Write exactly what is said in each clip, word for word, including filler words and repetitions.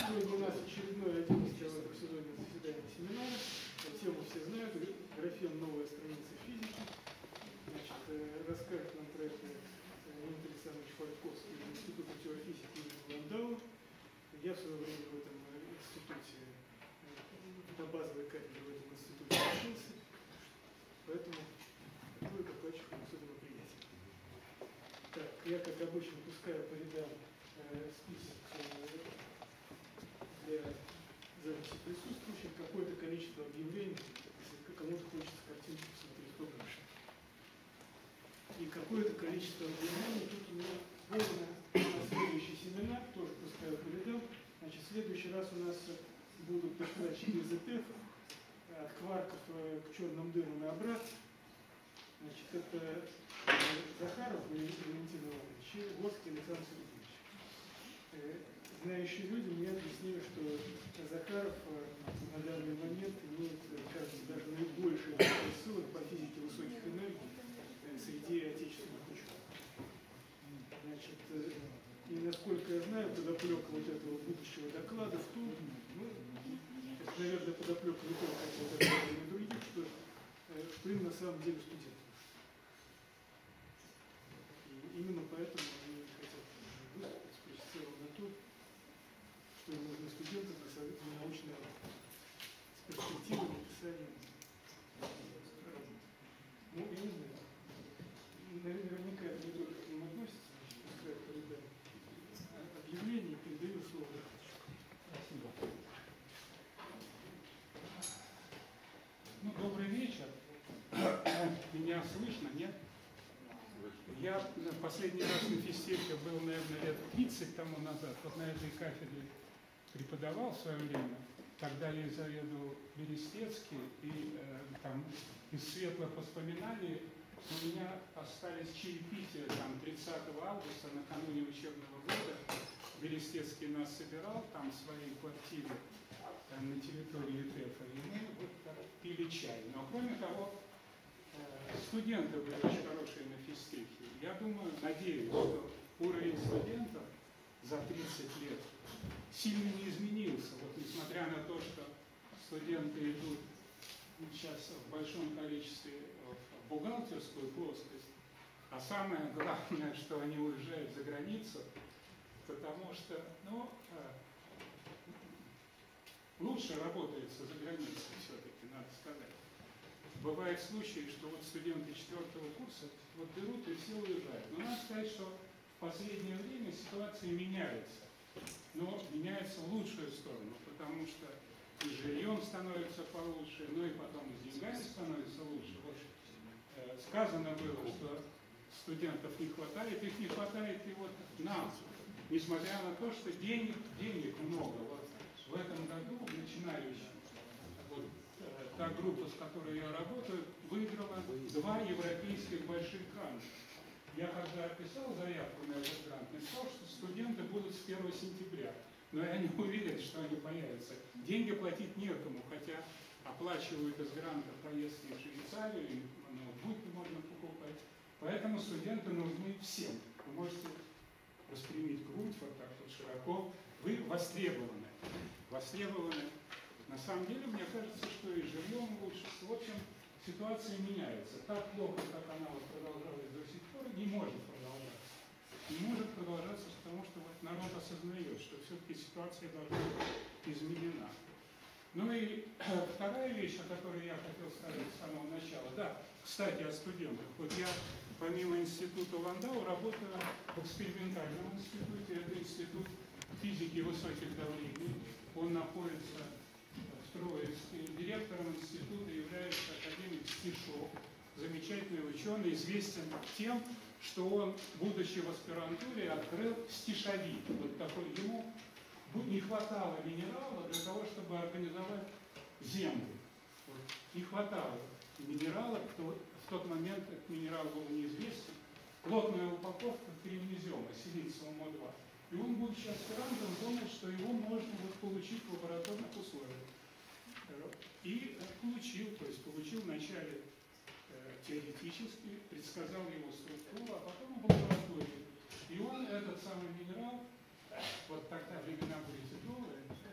Сегодня у нас очередное одиннадцатое профессиональное заседание семинара. Тему все знают. Графен «Новая страница физики». Значит, расскажет нам про это Леонид Александрович Фальковский из Института теофизики имени Ландау. Я в свое время в этом институте, на базовой кафедре в этом институте учился. Поэтому такой докладчик особенно приятен. Так, я, как обычно, пускаю по рядам э, список э, для записи присутствующих, какое-то количество объявлений, если кому-то хочется картинку посмотреть побольше. И какое-то количество объявлений тут у меня вводено на следующий семинар, тоже пускаю по рядам. Значит, в следующий раз у нас будут передачи из ИТ Ф, от кварков к черным дырам и обратно. Значит, это Захаров Валентин Иванович и Горский Александр Сергеевич. Знающие люди мне объяснили, что Захаров на данный момент имеет, кажется, даже наибольшее ссылок по физике высоких энергий среди отечественных ученых. Значит, и насколько я знаю, подоплека вот этого будущего доклада в том, ну, это, наверное, подоплека не только от этого, но и других, что, что им на самом деле студенты. И именно поэтому они хотят выступить с целом на то, что им нужны студенты для научной работы, с перспективой написания работы. Ну, я не знаю. Наверняка это не только к ним относится, значит, пускай по рядам объявлений, передаю слово докладчику. Спасибо. Ну, добрый вечер. Меня слышно, нет? Я последний раз на физтехе был, наверное, лет тридцать тому назад. Вот на этой кафедре преподавал в свое время. Тогда я заведовал Берестецкий, и э, там из светлых воспоминаний у меня остались чаепития там тридцатого августа, накануне учебного года. Берестецкий нас собирал там в своей квартире там, на территории ТЭФа, и мы вот так пили чай. Но кроме того, э, студенты были очень хорошие на физтехе. Я думаю, надеюсь, что уровень студентов за тридцать лет сильно не изменился. Вот несмотря на то, что студенты идут сейчас в большом количестве в бухгалтерскую плоскость, а самое главное, что они уезжают за границу, потому что, ну, лучше работается за границей все-таки, надо сказать. Бывают случаи, что вот студенты четвертого курса вот берут и все уезжают. Но надо сказать, что в последнее время ситуация меняется. Но меняется в лучшую сторону, потому что и жильем становится получше, ну и потом и с деньгами становится лучше. Вот, э, сказано было, что студентов не хватает, их не хватает и вот нам, несмотря на то, что денег, денег много. Вот в этом году начинающий, вот э, та группа, с которой я работаю, выиграла два европейских больших гранта. Я когда писал заявку на этот грант, написал, что студенты будут с первого сентября. Но я не уверен, что они появятся. Деньги платить некому, хотя оплачивают из гранта поездки в Швейцарию, и ноутбуки можно покупать. Поэтому студенты нужны всем. Вы можете распрямить грудь вот так вот широко. Вы востребованы. Востребованы. На самом деле, мне кажется, что и жильем лучше. В общем, ситуация меняется. Так плохо, как она вот продолжалась до сих пор, не может продолжаться. Не может продолжаться, потому что вот народ осознает, что все-таки ситуация должна быть изменена. Ну и вторая вещь, о которой я хотел сказать с самого начала. Да, кстати, о студентах. Вот я помимо института Ландау работаю в экспериментальном институте. Это институт физики высоких давлений. Он находится в Троицке. Директором института является академик Стишов, замечательный ученый, известен тем, что он, будучи в аспирантуре, открыл стишовик. Вот такой, ему не хватало минерала для того, чтобы организовать землю. Вот. Не хватало минерала, в тот момент этот минерал был неизвестен. Плотная упаковка кремнезема, силициум О два. И он, будучи аспирантом, понял, что его можно вот получить в лабораторных условиях. И получил, то есть получил вначале теоретически, предсказал его структуру, а потом в лаборатории. И он, этот самый минерал, вот тогда времена были тяжелые,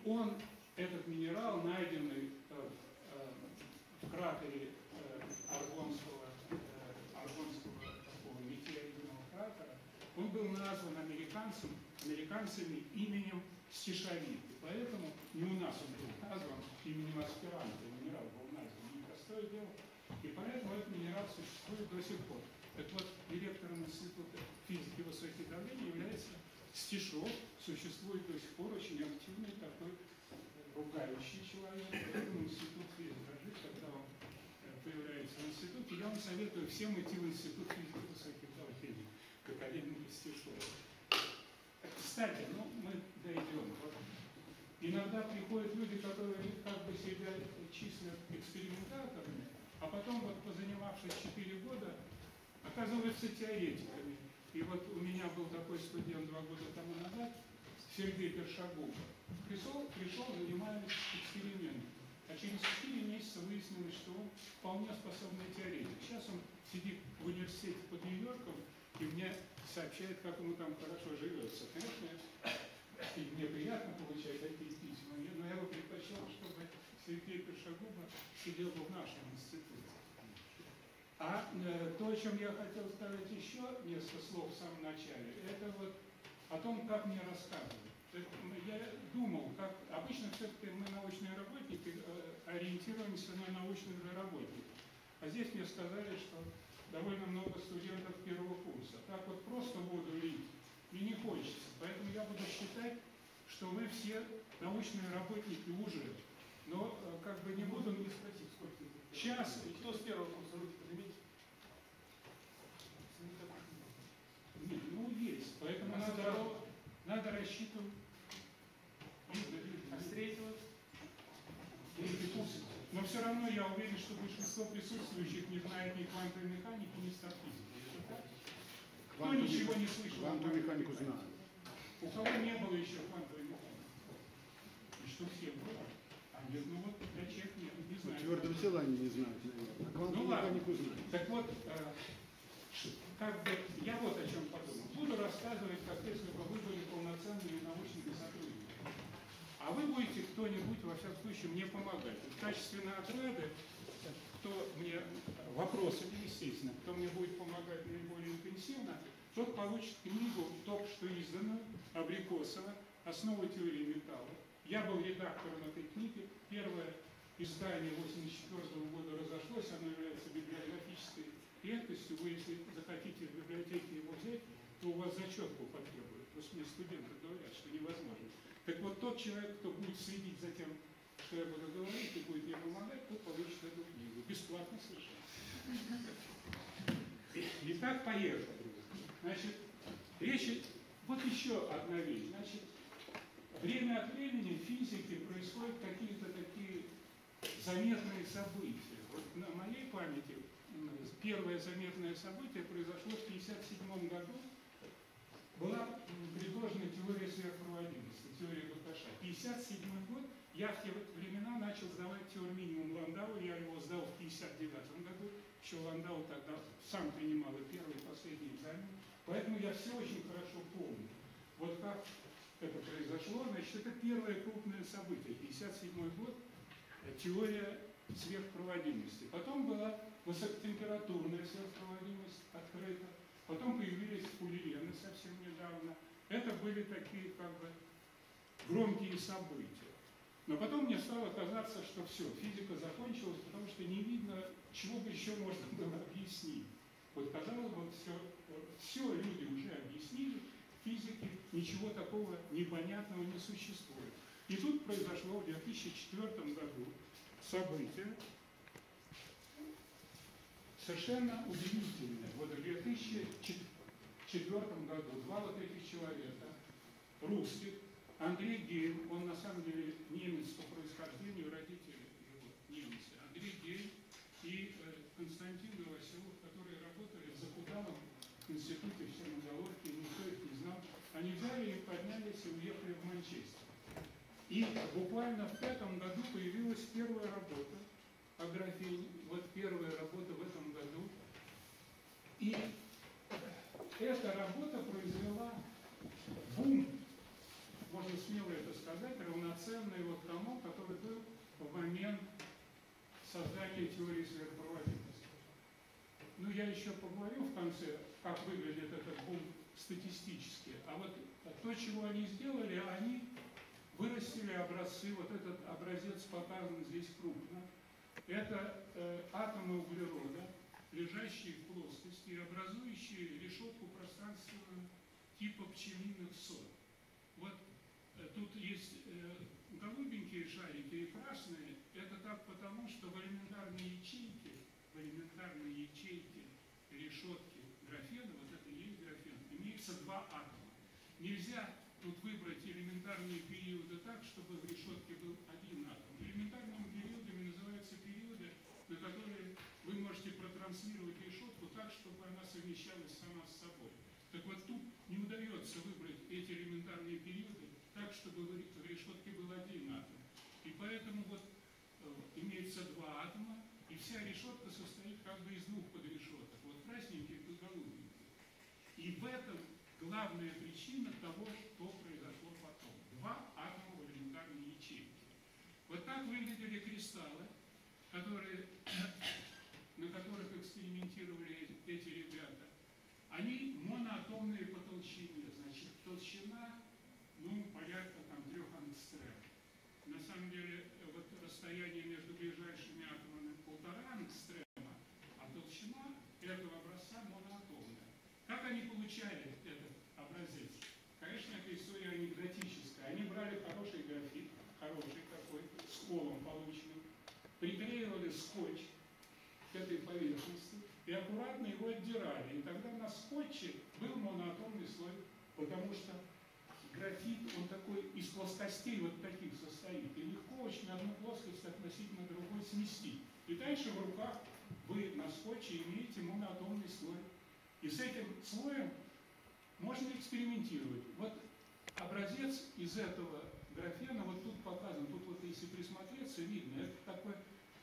он, этот минерал, найденный э, э, в кратере э, Аргонского, э, Аргонского такого метеоритного кратера, он был назван американцем, американцами именем Стишавит. Поэтому не у нас он был назван именем аспиранта, минерал был назван, непростое дело. И поэтому этот минерал существует до сих пор. Так вот, директором Института физики высоких давлений является Стишов, существует до сих пор очень активный такой ругающий человек. Поэтому институт физики, когда он появляется в институте, я вам советую всем идти в Институт физики высоких давлений, к академику Стишову. Кстати, ну, мы дойдем. Вот. Иногда приходят люди, которые как бы себя числят экспериментаторами, а потом, вот, позанимавшись четыре года, оказываются теоретиками. И вот у меня был такой студент два года тому назад, Сергей Першагов. Пришел, пришел, занимались экспериментом. А через четыре месяца выяснилось, что он вполне способный теоретик. Сейчас он сидит в университете под Нью-Йорком и мне сообщает, как ему там хорошо живется. Конечно, и мне приятно получать такие письма, но я бы предпочел, чтобы Сергей Першагов сидел бы в нашем институте. А э, то, о чем я хотел сказать еще несколько слов в самом начале, это вот о том, как мне рассказывают. Я думал, как обычно все-таки мы, научные работники, ориентируемся на научных же работников. А здесь мне сказали, что довольно много студентов первого курса. Так вот просто воду лить мне не хочется. Поэтому я буду считать, что вы все научные работники уже. Но как бы не буду не спросить, сколько их. Сейчас. Кто с первого курса руки поднимите? Нет, ну есть. Поэтому а надо, надо рассчитывать. А с третьего? Но все равно я уверен, что большинство присутствующих не знает ни квантовой механики, ни статистики. Кто ничего не слышал? Квантовую механику знаю. У кого не было еще квантовой механики? И что все было? А нет, ну вот для человек нет, не знаю. Твердого тела они не знают, наверное. Квантовую Ну ладно. механику знают. Так вот, э, как бы, я вот о чем подумал. Буду рассказывать, как если бы вы были полноценными научными сотрудниками. А вы будете кто-нибудь, во всяком случае, мне помогать. В качестве награды, кто мне, вопросами, естественно, кто мне будет помогать наиболее интенсивно, тот получит книгу, только что изданную, Абрикосова, «Основы теории металла». Я был редактором этой книги. Первое издание восемьдесят четвёртого года разошлось, оно является библиографической редкостью. Вы, если захотите в библиотеке его взять, то у вас зачетку потребуют. Потому что мне студенты говорят, что невозможно. Так вот, тот человек, кто будет следить за тем, что я буду говорить, и будет мне помогать, тот получит эту книгу. Бесплатно совершенно. Итак, поехали. Значит, речь... Вот еще одна вещь. Значит, время от времени в физике происходят какие-то такие заметные события. Вот на моей памяти первое заметное событие произошло в тысяча девятьсот пятьдесят седьмом году. Была предложена теория сверхпроводимости, теория Баташа. пятьдесят седьмой год, я в те времена начал сдавать теорию минимум Ландау, я его сдал в пятьдесят девятом году, еще Ландау тогда сам принимал и первый, и последний экзамен, поэтому я все очень хорошо помню. Вот как это произошло, значит, это первое крупное событие, пятьдесят седьмой год, теория сверхпроводимости. Потом была высокотемпературная сверхпроводимость открыта. Потом появились фуллерены совсем недавно. Это были такие, как бы, громкие события. Но потом мне стало казаться, что все, физика закончилась, потому что не видно, чего бы еще можно было объяснить. Вот казалось бы, все, все люди уже объяснили, в физике ничего такого непонятного не существует. И тут произошло в две тысячи четвёртом году событие, совершенно удивительное. Вот в две тысячи четвёртом году два вот этих человека, русских, Андрей Гейн, он на самом деле немец по происхождению, родители его немцы, Андрей Гейн и э, Константин Новоселов, которые работали в Закудалом институте в Чернозаводске, никто их не знал. Они взяли и поднялись и уехали в Манчестер. И буквально в пятом году появилась первая работа о графене, вот первая работа в этом году. И эта работа произвела бум, можно можно смело это сказать, равноценный вот тому, который был в момент создания теории сверхпроводимости. Ну, я еще поговорю в конце, как выглядит этот бум статистически. А вот то, чего они сделали, они вырастили образцы, вот этот образец показан здесь крупно. Это э, атомы углерода, лежащие в плоскости и образующие решетку пространственного типа пчелиных сот. Вот э, тут есть э, голубенькие шарики и красные. Это так потому, что в элементарной ячейке, в элементарной ячейке решетки графена, вот это и есть графен, имеется два атома. Нельзя тут выбрать элементарные периоды так, чтобы в решетке был один атом. Элементарными периодами называются периоды, на которые вы можете протранслировать решетку так, чтобы она совмещалась сама с собой. Так вот тут не удается выбрать эти элементарные периоды так, чтобы в решетке был один атом. И поэтому вот э, имеется два атома, и вся решетка состоит как бы из двух подрешеток. Вот красненьких и голубеньких. И в этом главная причина того, что произошло потом. Два атома в элементарной ячейке. Вот так выглядели кристаллы, которые, на которых экспериментировали эти ребята. Они моноатомные по толщине. Значит, толщина, ну, порядка там трех ангстрем. На самом деле, вот расстояние между ближайшими атомами полтора ангстрема, а толщина этого образца моноатомная. Как они получали этот образец? Конечно, это история анекдотическая. Они брали хороший графит, хороший такой, с колом полученным, приклеивали скотч к этой поверхности и аккуратно его отдирали. И тогда на скотче был моноатомный слой, потому что графит, он такой из плоскостей вот таких состоит. И легко очень одну плоскость относительно другой сместить. И дальше в руках вы на скотче имеете моноатомный слой. И с этим слоем можно экспериментировать. Вот образец из этого графена, вот тут показан, тут вот если присмотреться, видно, это такой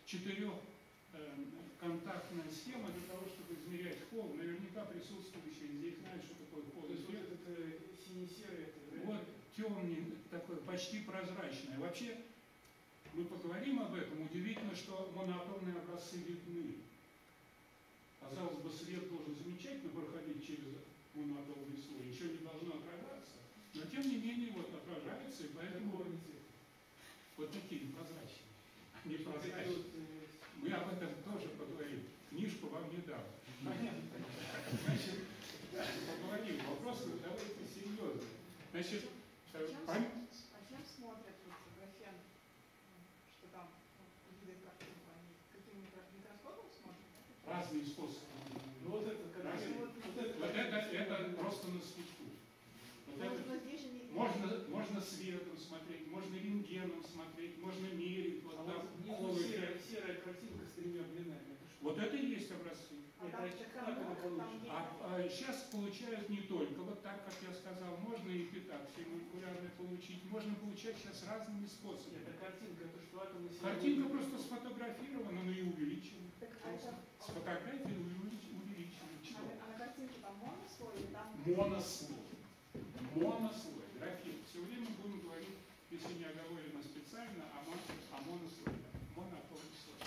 четырехконтактная схема для того, чтобы измерять холл. Наверняка присутствующие здесь знают, что такое холл. То есть вот это сине-серый, это, да? Вот темный, такой почти прозрачный. Вообще, мы поговорим об этом. Удивительно, что моноатомные образцы видны. Казалось бы, свет должен замечательно проходить через моноатомный слой, еще не должно отражаться. Но тем не менее, вот отражается, и поэтому вот такие прозрачные. Не прозрачные. Мы об этом тоже поговорим. Книжку вам не дам. Понятно. Значит, поговорим. Вопрос, давайте серьезно. Значит, А чем, а чем смотрят вот графен, что там виды картинку, они каким микроскопом смотрят? разные способы. Ну вот это, когда Разные. вот, вот это, Вот это, это просто на свету. Вот Но, это, но здесь же не... можно, можно светом смотреть, можно рентгеном смотреть, можно мерить. Вот а там вот внизу холод. серая, серая картинка с тремя блинами. Это что? Вот это и есть образцы. А Это там, как там это много, получится? там есть... А, а сейчас получают не только, вот так, как я сказал, можно и пятак молекулярно получить, можно получать сейчас разными способами. Это картинка, это что атомы серии? Картинка просто сфотографирована, но и увеличена. Так, а это... С фотографией увеличена. А, на- а на картинке там монослой или там... Монослой. Монослой. Графит. Все время будем говорить, если не оговорено специально, о, мон, о монослое. Моноатомный слой.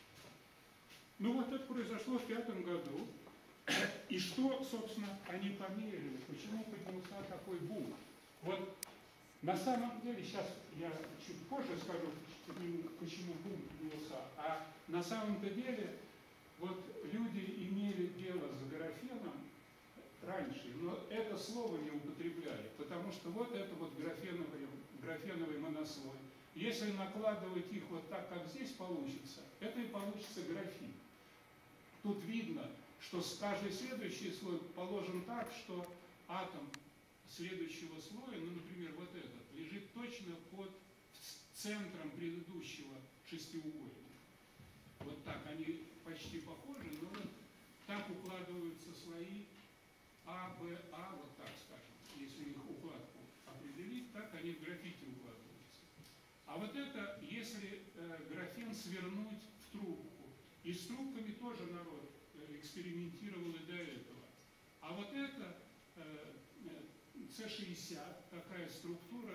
Ну вот это произошло в пятом году. И что, собственно, они померили? Почему поднялся такой бум? Вот на самом деле, сейчас я чуть позже скажу, почему бум поднялся, а на самом-то деле вот люди имели дело с графеном раньше, но это слово не употребляли, потому что вот это вот графеновый, графеновый монослой. Если накладывать их вот так, как здесь получится, это и получится графит. Тут видно, что каждый следующий слой положен так, что атом следующего слоя, ну, например, вот этот, лежит точно под центром предыдущего шестиугольника. Вот так, они почти похожи, но вот так укладываются слои А, Б, А, вот так скажем. Если их укладку определить, так они в графите укладываются. А вот это, если э, графен свернуть в трубку, и с трубками тоже народ э, экспериментировал и до этого. А вот это э, С шестьдесят, такая структура,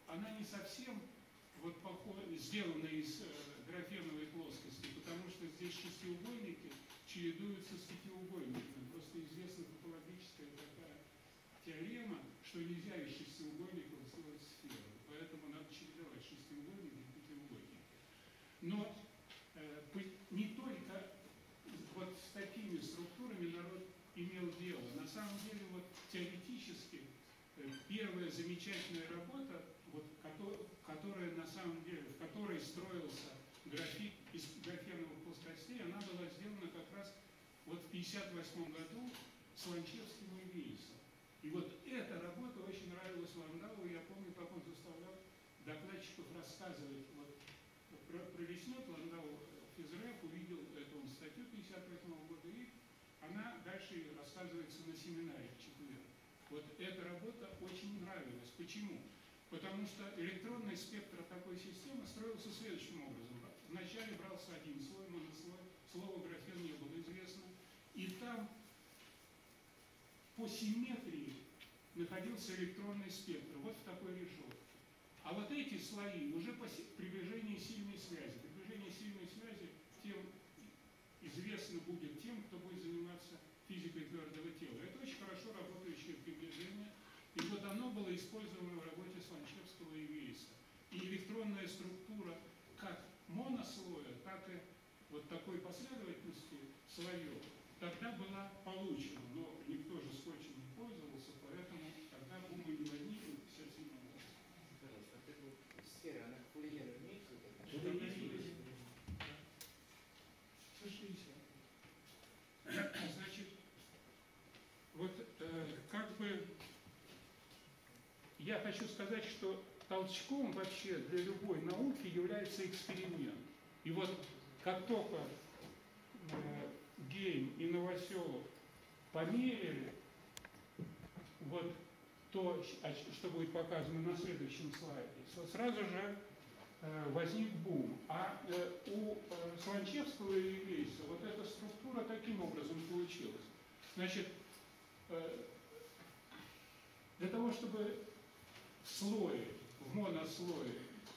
она не совсем вот похожа, сделана из э, графеновой плоскости, потому что здесь шестиугольники чередуются с пятиугольниками. Просто известна топологическая такая теорема, что нельзя из шестиугольников сделать сферу. Поэтому надо чередовать шестиугольники и пятиугольники. Но э, не только вот с такими структурами народ имел дело. На самом деле, вот теоретически, э, первая замечательная работа, вот, которая на самом деле, в которой строился график из графеновых плоскостей, она была сделана как раз вот в пятьдесят восьмом году с Ланчевским и Вейсом. И вот эта работа очень нравилась Ландау. Я помню, как он заставлял докладчиков рассказывать вот, про, про леснет. Ландау физреф увидел эту статью пятьдесят восьмого года, и она дальше рассказывается на семинаре в четверг. Вот эта работа очень нравилась. Почему? Потому что электронный спектр такой системы строился следующим образом. Вначале брался один слой, монослой, слово графен не было известно, и там по симметрии находился электронный спектр, вот в такой решетке. А вот эти слои уже по приближении сильной связи. Приближение сильной связи тем известно будет тем, кто будет заниматься физикой твердого тела. Это очень хорошо работающее приближение. И вот оно было использовано в работе Сланчевского и Вейса. И электронная структура как монослоя, так и вот такой последовательности слоев тогда была получена. Но никто же скотчем не пользовался, поэтому тогда бумы не возникли в пятьдесят седьмом году. Сфера, она к полимеру имеет какое-то? Это есть. шестьдесят. Значит, вот э, как бы я хочу сказать, что толчком вообще для любой науки является эксперимент. И вот как только э, Гейм и Новоселов померили вот то, что будет показано на следующем слайде, сразу же э, возник бум. А э, у э, Сланчевского и Вейса вот эта структура таким образом получилась. Значит, э, для того, чтобы в слое, в монослое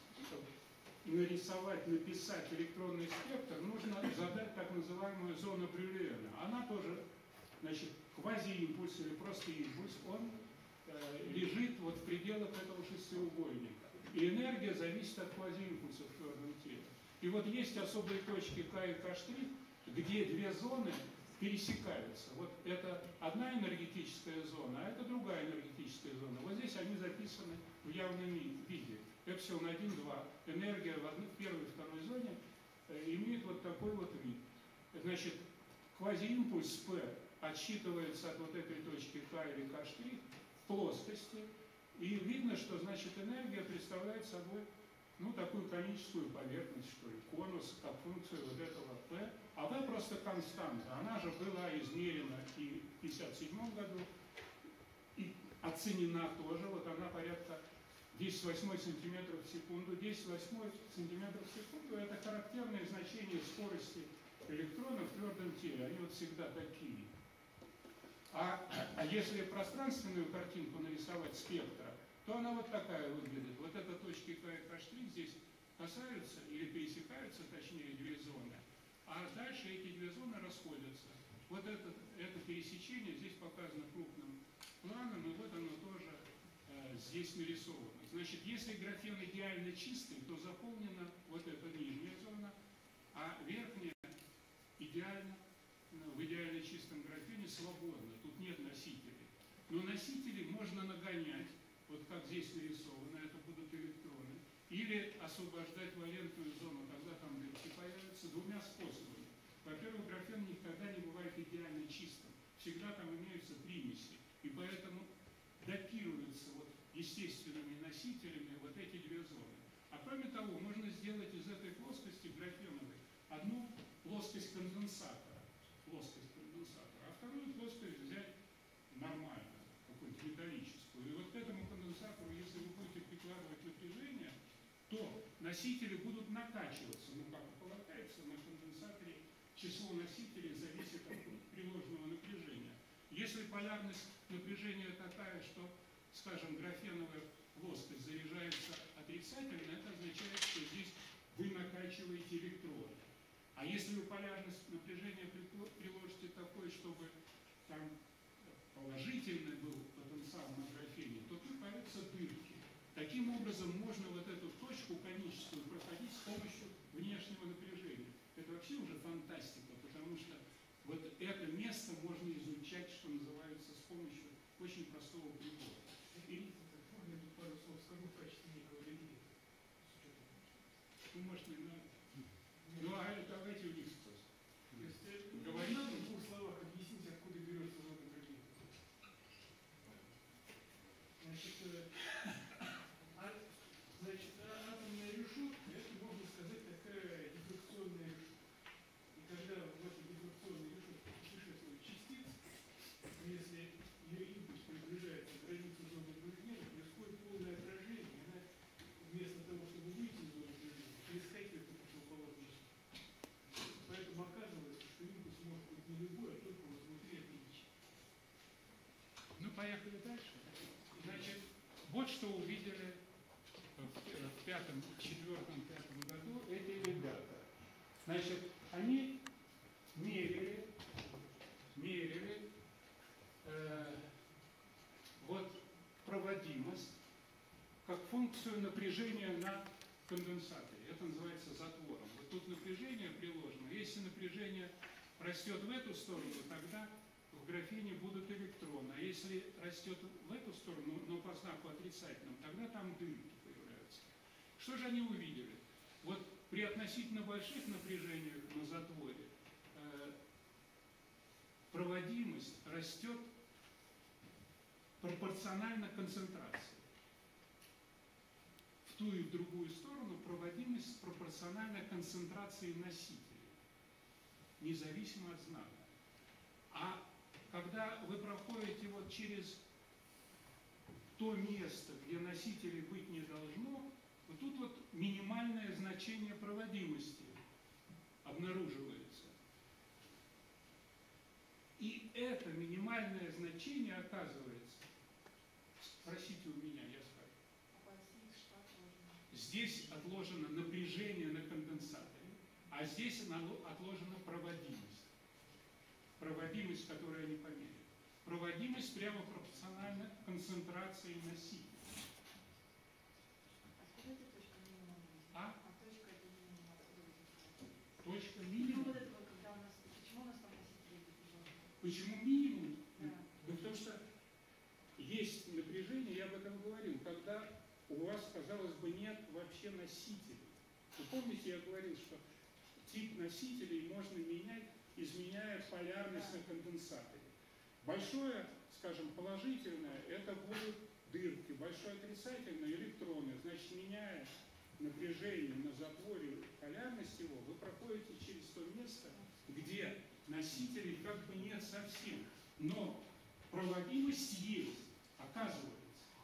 нарисовать, написать электронный спектр, нужно задать так называемую зону Брюлена. Она тоже, значит, квазиимпульс или просто импульс, он э, лежит вот в пределах этого шестиугольника. И энергия зависит от квазиимпульса в твердом теле. И вот есть особые точки К и К', где две зоны пересекаются. Вот это одна энергетическая зона, а это другая энергетическая зона. Вот здесь они записаны в явном виде. Эпсилон один, два. Энергия в, одной, в первой и второй зоне э, имеет вот такой вот вид. Значит, квазиимпульс P отсчитывается от вот этой точки К или К' в плоскости. И видно, что, значит, энергия представляет собой ну, такую коническую поверхность, что ли, конус, как функцию вот этого P. А V просто константа. Она же была измерена и в пятьдесят седьмом году, и оценена тоже. Вот она порядка десять восьмой сантиметров в секунду. десять восьмой сантиметров в секунду – это характерное значение скорости электронов в твердом теле. Они вот всегда такие. А, а если пространственную картинку нарисовать спектра, то она вот такая выглядит. Вот это точки К и К' здесь касаются или пересекаются, точнее, две зоны. А дальше эти две зоны расходятся. Вот это, это пересечение здесь показано крупным планом, и вот оно тоже э, здесь нарисовано. Значит, если графен идеально чистый, то заполнена вот эта нижняя зона, а верхняя идеально, ну, в идеально чистом графене свободна. Тут нет носителей. Но носители можно нагонять, вот как здесь нарисовано, это будут электроны, или освобождать валентную зону, когда там дырки появятся, двумя способами. Во-первых, графен никогда не бывает идеально чистым. Всегда там имеются примеси. И поэтому допируются вот естественными носителями вот эти две зоны. А кроме того, можно сделать из этой плоскости графеновой одну плоскость конденсатора, плоскость конденсатора, а вторую плоскость взять нормально, какую-нибудь металлическую. И вот к этому конденсатору, если вы будете прикладывать напряжение, то носители будут накачиваться. Ну, как и полагается, на конденсаторе число носителей зависит от приложенного напряжения. Если полярность напряжения такая, что, скажем, графеновая плоскость заряжается отрицательно, это означает, что здесь вы накачиваете электроны. А если вы полярность напряжения приложите такой, чтобы там положительный был потенциал на графене, то тут появятся дырки. Таким образом, можно вот эту точку коническую проходить с помощью внешнего напряжения. Это вообще уже фантастика, потому что вот это место можно изучать, что называется, с помощью очень простого прибора. И, Можно я тут пару слов скажу в качестве некого лидера? ну, может, не надо. Ну, а давайте у них спросим. То есть, э, не Говорить надо в двух словах объяснить, откуда берется зона градиента. Значит, э, а, значит, а- атомная решетка, это, можно сказать, такая дифракционная решетка. И когда в этой дифракционной решетке путешествует частица, если ее импульс приближается к границе зоны напряжения, происходит полное отражение, и она вместо того, чтобы выйти из зоны напряжения, перескакивает на противоположную сторону. Поэтому оказывается, что импульс может быть не любой, а только вот внутри этой ячейки. Ну, поехали дальше. Значит, вот что увидели в пятом, четвертом, пятом году эти ребята. Значит, они мерили, мерили э, вот проводимость как функцию напряжения на конденсаторе. Это называется затвором. Вот тут напряжение приложено. Если напряжение растет в эту сторону, тогда в графене будут электроны. А если растет в эту сторону, но по знаку отрицательном, тогда там дырки появляются. Что же они увидели? Вот при относительно больших напряжениях на затворе э, проводимость растет пропорционально концентрации. В ту и в другую сторону проводимость пропорциональна концентрации носителей, независимо от знака. А когда вы проходите вот через то место, где носителей быть не должно, вот тут вот минимальное значение проводимости обнаруживается. И это минимальное значение оказывается, спросите у меня, я скажу. А по оси что отложено? Здесь отложено напряжение на конденсаторе, а здесь отложена проводимость. Проводимость, которую они померили. Проводимость прямо пропорциональна концентрации носителя. Откуда эта точка минимума возникла? А? А точка это минимум откуда возникла? Точка Ну, минимум. вот это вот, когда у нас, почему у нас там носители предложены? Почему минимум? Да. Да потому что есть напряжение, я об этом говорил, когда у вас, казалось бы, нет вообще носителей. Вы помните, я говорил, что тип носителей можно менять, изменяя полярность на конденсаторе. Большое, скажем, положительное, это будут дырки, большое отрицательное электроны. Значит, меняя напряжение на затворе, полярность его, вы проходите через то место, где носителей как бы нет совсем. Но проводимость есть, оказывается.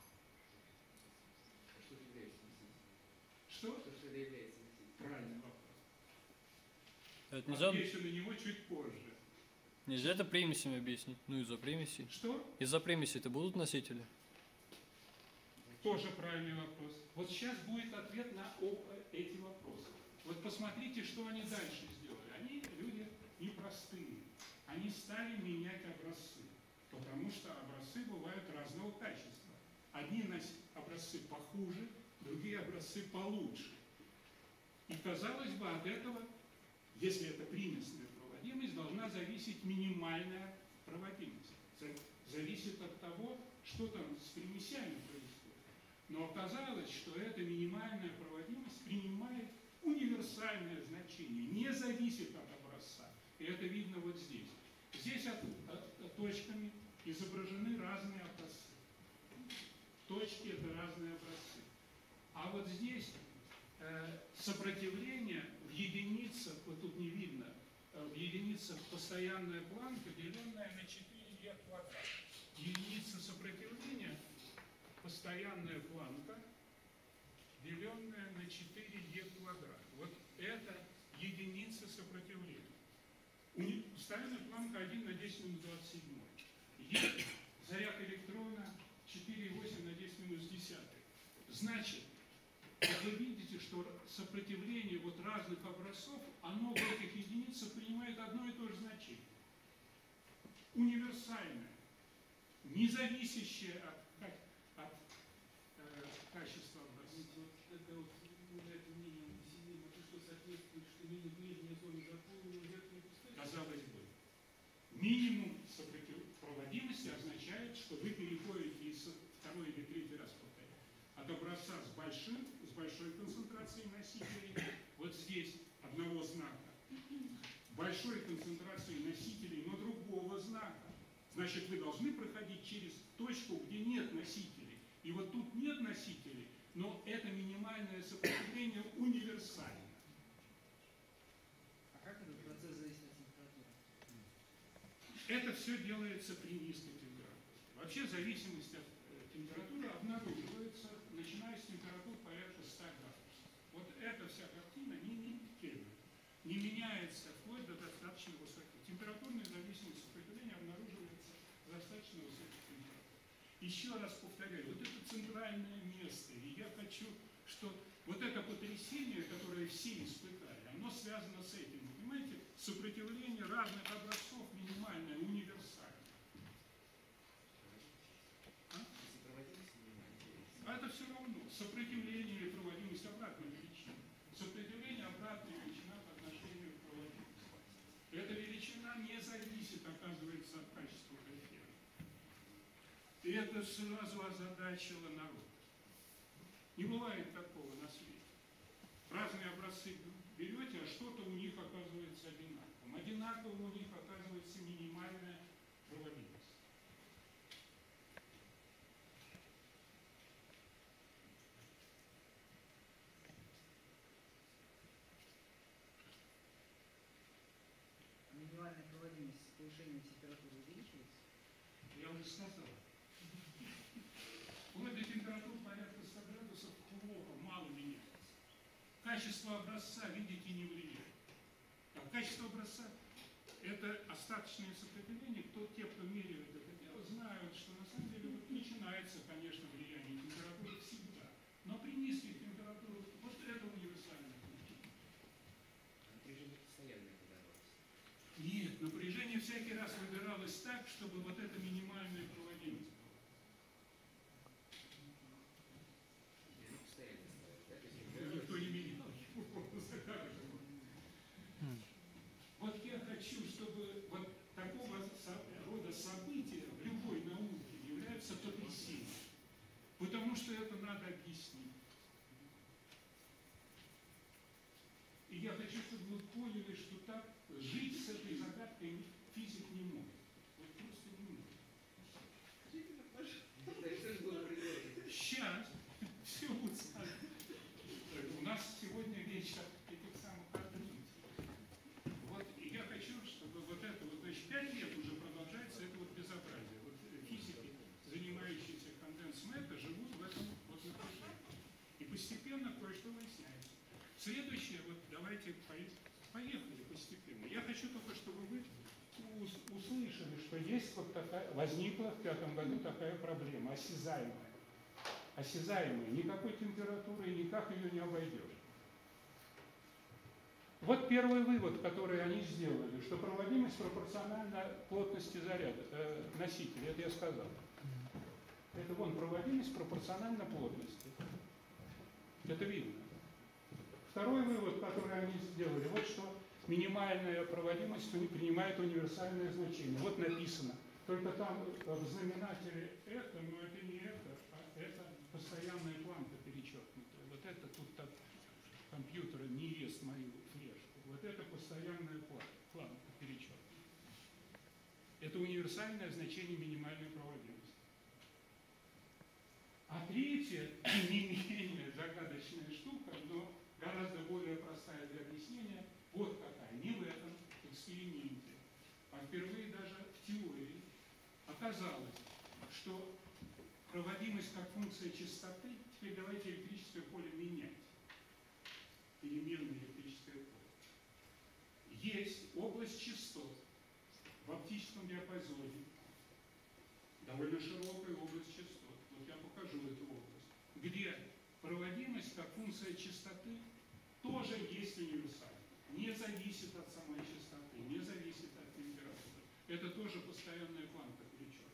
Что же является носителем? Что? Что же является носителем? Правильный вопрос. Это нельзя, Отвечу на него чуть позже. нельзя это примесями объяснить? Ну, из-за примесей. Что? Из-за примесей это будут носители? Тоже правильный вопрос. Вот сейчас будет ответ на оба эти вопросы. Вот посмотрите, что они дальше сделали. Они люди непростые. Они стали менять образцы. Потому что образцы бывают разного качества. Одни образцы похуже, другие образцы получше. И казалось бы, от этого, если это примесная проводимость, должна зависеть минимальная проводимость. Зависит от того, что там с примесями происходит. Но оказалось, что эта минимальная проводимость принимает универсальное значение, не зависит от образца. И это видно вот здесь. Здесь от, от, от точками изображены разные образцы. Точки – это разные образцы. А вот здесь э, сопротивление в единицах, вот тут не видно, э, в единицах постоянная планка, деленная на четыре е квадрат. Единица сопротивления – постоянная планка, деленная на четыре е квадрат. Вот это единица сопротивления. Постоянная планка один на десять минус двадцать семь. Е – заряд электрона четыре и восемь на десять минус десять. Значит, вы видите, что сопротивление вот разных образцов, оно в этих единицах принимает одно и то же значение. Универсальное, не зависящее от, от, от э, качества образца. Это вот это мнение населения, то, что соответствует, что ниже нижняя зона заполнена, верхняя пустая. Казалось бы, минимум сопротивления означает, что вы переходите из второй или третий раз повторяю, от образца с большим, с большой концентрацией носителей, вот здесь одного знака, большой концентрацией носителей, но другого знака. Значит, вы должны проходить через точку, где нет носителей. И вот тут нет носителей, но это минимальное сопротивление универсально. А как этот процесс зависит от температуры? Это все делается при низкой температуре. Вообще зависимость от э, температуры обнаруживается, начиная с температур порядка ста градусов. Вот эта вся картина не, не, не меняется вплоть до достаточно высокой. Температурная зависимость сопротивления обнаруживается достаточно высоких температур. Еще раз повторяю, вот это центральное место, и я хочу, что вот это потрясение, которое все испытали, оно связано с этим. Вы понимаете, сопротивление разных образцов минимальное, универсальное. А? А это все равно. Сопротивление или проводимость обратной величины. Сопротивление обратная величина по отношению к проводимости. Эта величина не зависит, оказывается, от качества графена. И это сразу озадачило народ. Не бывает такого на свете. Разные образцы берете, а что-то у них оказывается одинаковым. Одинаковым у них оказывается минимальная проводимость. Минимальная проводимость с повышением температуры увеличивается? Я уже сказал. Вплоть до температур порядка ста градусов плохо, мало меняется. Качество образца, видите, не влияет. А качество образца – это остаточное сопротивление. Кто, те, кто меряет это дело, знают, что на самом деле вот начинается, конечно, влияние температуры всегда. Но при низких температурах вот это универсальное значение. Напряжение постоянное подавалось. Нет, напряжение всякий раз выбиралось так, чтобы вот эта минимальная проводимость была. Постоянно ставят, да? То есть Никто не менял. Вот я хочу, чтобы вот такого рода события в любой науке являются потрясением. Потому что это надо объяснить. И я хочу, чтобы вы поняли, что так жить с этой загадкой физик не может. Вот просто не может. Да что же было предложено? Сейчас все будет сказано. У нас сегодня вечер этих самых открытий. Вот, и я хочу, чтобы вот это вот, значит, пять лет уже продолжается это вот безобразие. Вот физики, занимающиеся конденс-мэтта, живут в этом вот напряжении. И постепенно кое-что выясняется. Следующее, вот давайте поехали постепенно. Я хочу только, чтобы вы услышали, что есть вот такая, возникла в пятом году такая проблема, осязаемая. Осязаемая, никакой температуры, никак ее не обойдешь. Вот первый вывод, который они сделали, что проводимость пропорциональна плотности заряда, э, носителя, это я сказал. Это вон проводимость пропорциональна плотности. Это видно. Второй вывод, который они сделали, вот что минимальная проводимость принимает универсальное значение. Вот написано. Только там в знаменателе это, но это не это, а это постоянная планка перечеркнутая. Вот это тут так компьютер не ест мою флешку. Вот это постоянная планка перечеркнутая. Это универсальное значение минимальной проводимости. А третья, не менее загадочная штука, но гораздо более простая для объяснения, вот какая. Не в этом эксперименте, а впервые даже в теории оказалось, что проводимость как функция частоты, теперь давайте электрическое поле менять. Переменное электрическое поле. Есть область частот в оптическом диапазоне, довольно широкая область частот. Вот я покажу эту область, где проводимость, как функция частоты, тоже есть универсальна. Не зависит от самой частоты, не зависит от температуры. Это тоже постоянная планка перечеркнута.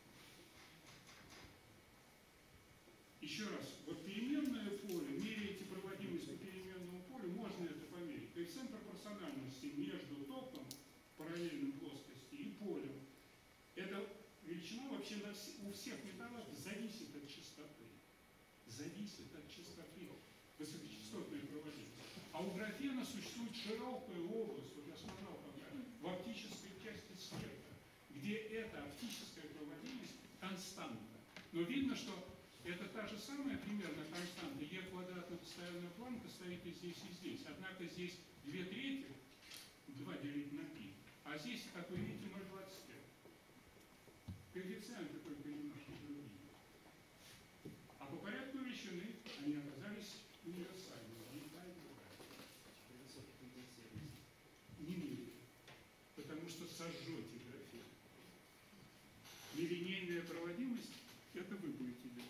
Еще раз, вот переменное поле, меряете проводимость по переменному полю, можно это померить. Коэффициент пропорциональности между током, параллельным плоскости, и полем. Эта величина вообще на вс у всех металлов зависит от частоты. Зависит от частоты высокочастотной проводимости. А у графена существует широкая область, вот я сказал, в оптической части спектра, где эта оптическая проводимость константа. Но видно, что это та же самая примерно константа, Е квадратная постоянная планка стоит и здесь, и здесь. Однако здесь две трети, два делить на пи, а здесь, как вы видите, ноль целых двадцать пять. Коэффициенты только немножко другие. А по порядку величины они оказались универсальными. И та, и другая. Не мерите, потому что сожжете графен. Нелинейная проводимость – это вы будете делать.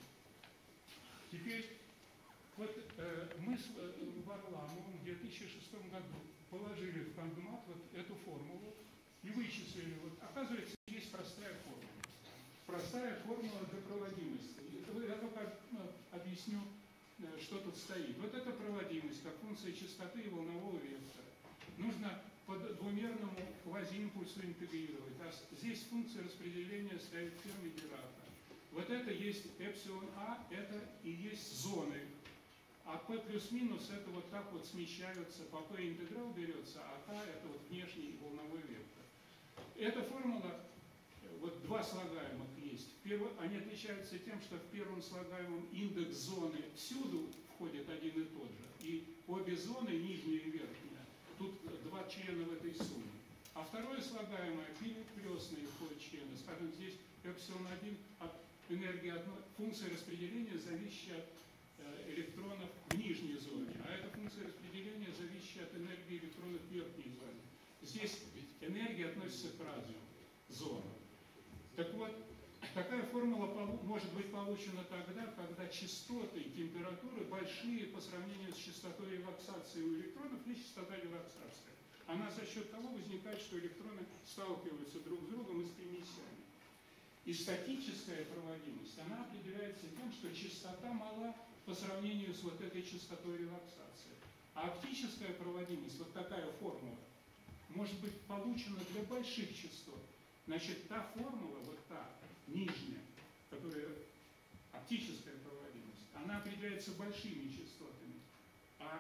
Теперь, вот э, мы с э, Варламовым в две тысячи шестом году положили в Кондмат вот эту формулу и вычислили. Вот, оказывается, есть простая формула. Простая формула для проводимости. Я только ну, объясню, э, что тут стоит. Вот эта проводимость, как функция частоты и волнового вектора. Нужно по двумерному квазиимпульсу интегрировать. А здесь функция распределения стоит Ферми-Дирака. Вот это есть эпсилон А, это и есть зоны. А P плюс-минус это вот так вот смещаются, по P интеграл берется, а K это вот внешний волновой вектор. Эта формула, вот два слагаемых есть. Перво, они отличаются тем, что в первом слагаемом индекс зоны всюду входит один и тот же. И обе зоны, нижняя и верхняя, тут два члена в этой сумме. А второе слагаемое, перекрестные входят члены. Скажем, здесь эпсилон один от энергии одной, функция распределения, зависящая от э, электронов в нижней зоне, а эта функция распределения, зависящая от энергии электронов в верхней зоне. Здесь энергия относится к разным зонам. Так вот, такая формула может быть получена тогда, когда частоты и температуры большие по сравнению с частотой релаксации у электронов, и частота релаксации. Она за счет того возникает, что электроны сталкиваются друг с другом и с примесями. И статическая проводимость, она определяется тем, что частота мала по сравнению с вот этой частотой релаксации. А оптическая проводимость, вот такая формула, может быть получена для больших частот. Значит, та формула, вот та, нижняя, которая оптическая проводимость, она определяется большими частотами. А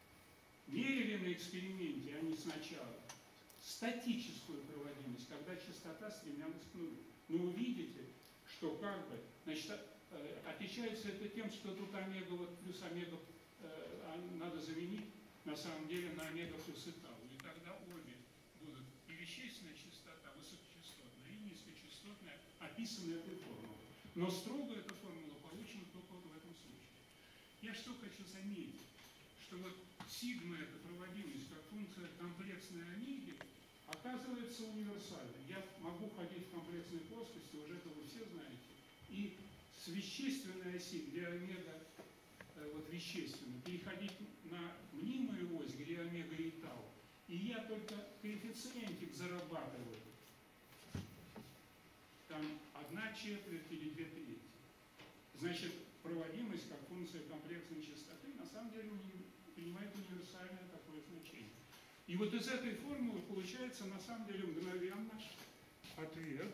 мерили на эксперименте они сначала статическую проводимость, когда частота стремлялась к нулю. Но увидите, что как бы, значит, э, отличается это тем, что тут омега вот плюс омега э, надо заменить на самом деле на омега плюс и тау. И тогда обе будут и вещественная частота, высокочастотная, и низкочастотная, описаны этой формулой. Но строго эта формула получена только вот в этом случае. Я что хочу заметить, что вот сигма, эта проводимость, как функция комплексной омеги, оказывается универсальной. Я могу ходить в комплексной плоскости, уже это вы все знаете. И с вещественной оси, где омега э, вот вещественно, переходить на мнимую ось, где омега и тау. И я только коэффициентик зарабатываю. Там одна четверть или две трети. Значит, проводимость как функция комплексной частоты на самом деле принимает универсальное такое значение. И вот из этой формулы получается на самом деле мгновенно ответ.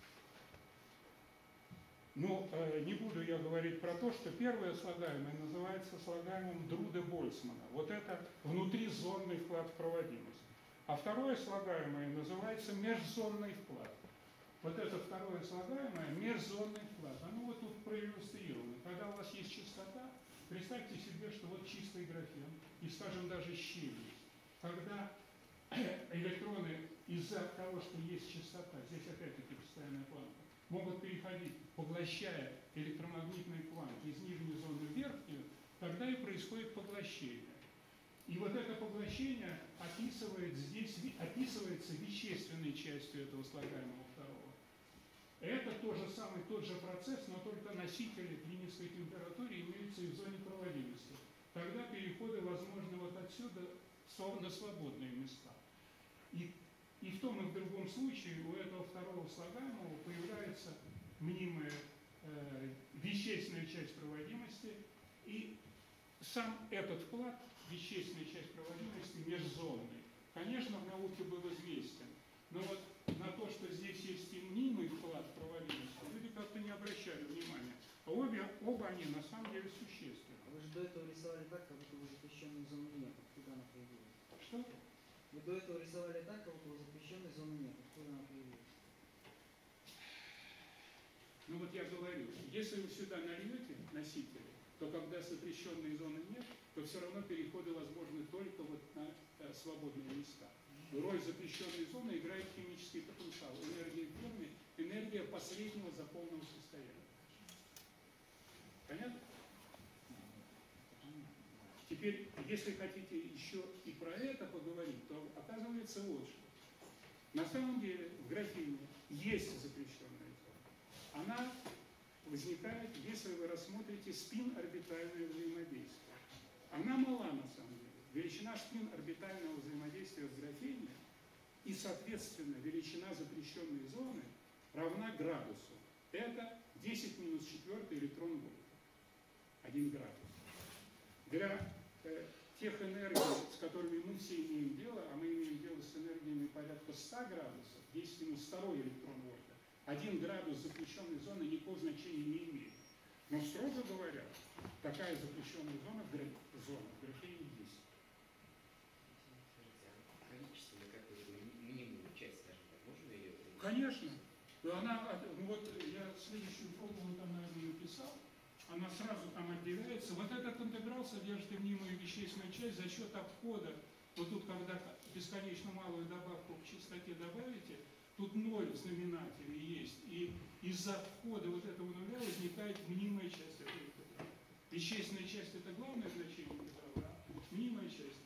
Но э, не буду я говорить про то, что первое слагаемое называется слагаемым Друде-Больцмана. Вот это внутризонный вклад в проводимость. А второе слагаемое называется межзонный вклад. Вот это второе слагаемое межзонный вклад. Оно вот тут проиллюстрировано. Когда у вас есть частота, представьте себе, что вот чистый графен и, скажем, даже щель. Когда электроны из-за того, что есть частота, здесь опять-таки постоянная планка, могут переходить, поглощая электромагнитные кванты из нижней зоны в верхнюю, тогда и происходит поглощение. И вот это поглощение описывает здесь, описывается вещественной частью этого слагаемого второго. Это тот же самый, тот же процесс, но только носители при низкой температуре имеются и в зоне проводимости. тогда переходы возможны вот отсюда на свободные места. И, и в том и в другом случае у этого второго слагаемого появляется мнимая э, вещественная часть проводимости, и сам этот вклад, вещественная часть проводимости, межзонный, конечно, в науке был известен. Но вот на то, что здесь есть и мнимый вклад в проводимость, люди как-то не обращали внимания. А обе, оба они на самом деле существенны. А вы же до этого рисовали так, как будто у запрещенной зоны нет. Откуда она появилась? Что? Вы до этого рисовали так, как будто у запрещенной зоны нет. Откуда она появилась? Ну вот я говорю, если вы сюда нальете носители, то когда запрещенной зоны нет, то все равно переходы возможны только вот на э, свободные места. Роль запрещенной зоны играет химический потенциал. Энергия фермы, энергия последнего заполненного состояния. Понятно? Теперь, если хотите еще и про это поговорить, то оказывается вот что. На самом деле в графине есть запрещенная зона. Она возникает, если вы рассмотрите спин-орбитальное взаимодействие. Она мала на самом деле. Величина спин-орбитального взаимодействия в графене и, соответственно, величина запрещенной зоны равна градусу. Это десять минус четыре электрон вольт. один градус. Для э, тех энергий, с которыми мы все имеем дело, а мы имеем дело с энергиями порядка ста градусов, десять минус два электрон вольта, один градус запрещенной зоны никакого значения не имеет. Но, строго говоря, такая запрещенная зона в, граф... зона в графене есть. Количественно какую-то мнимую часть, скажем так, можно ее? Конечно. Она, ну вот я следующую формулу там, наверное, написал. Она сразу там отделяется. Вот этот интеграл содержит мнимую вещественную часть за счет обхода. Вот тут, когда бесконечно малую добавку к частоте добавите, тут ноль в знаменателе есть. И из-за входа вот этого нуля возникает мнимая часть этого интеграла. Вещественная часть — это главное значение интеграла, а мнимая часть.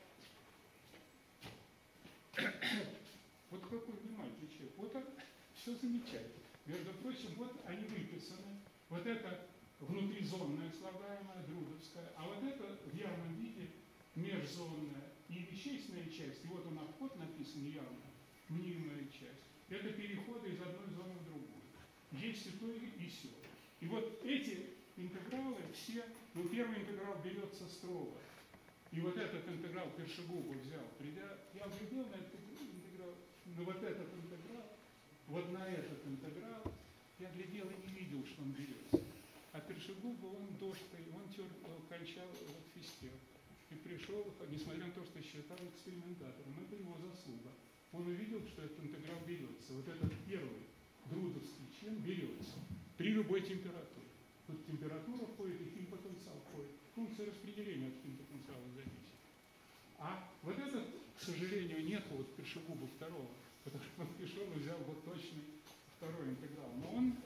Вот какой внимательный человек. Вот так все замечательно. Между прочим, вот они выписаны. Вот это внутризонная слагаемая, друдовская, а вот это в явном виде межзонная и вещественная часть, и вот у нас вход написан явно, мнимая часть. Это переходы из одной зоны в другую. Есть и то, и сё. И вот эти интегралы все, ну первый интеграл берется строго. И вот этот интеграл Першигуба взял, придя, я глядел на этот интеграл, на вот этот интеграл, вот на этот интеграл, я глядел и не видел, что он берется. А Першигуба, он дождь, он тер, кончал вот физтех. И пришел, несмотря на то, что считал экспериментатором, это его заслуга. Он увидел, что этот интеграл берется. Вот этот первый друдовский член берется при любой температуре. Тут температура входит и химпотенциал входит. Функция распределения от химпотенциала зависит. А вот этот, к сожалению, нет вот Першигуба второго, потому что он пришел и взял вот точный второй интеграл. Но он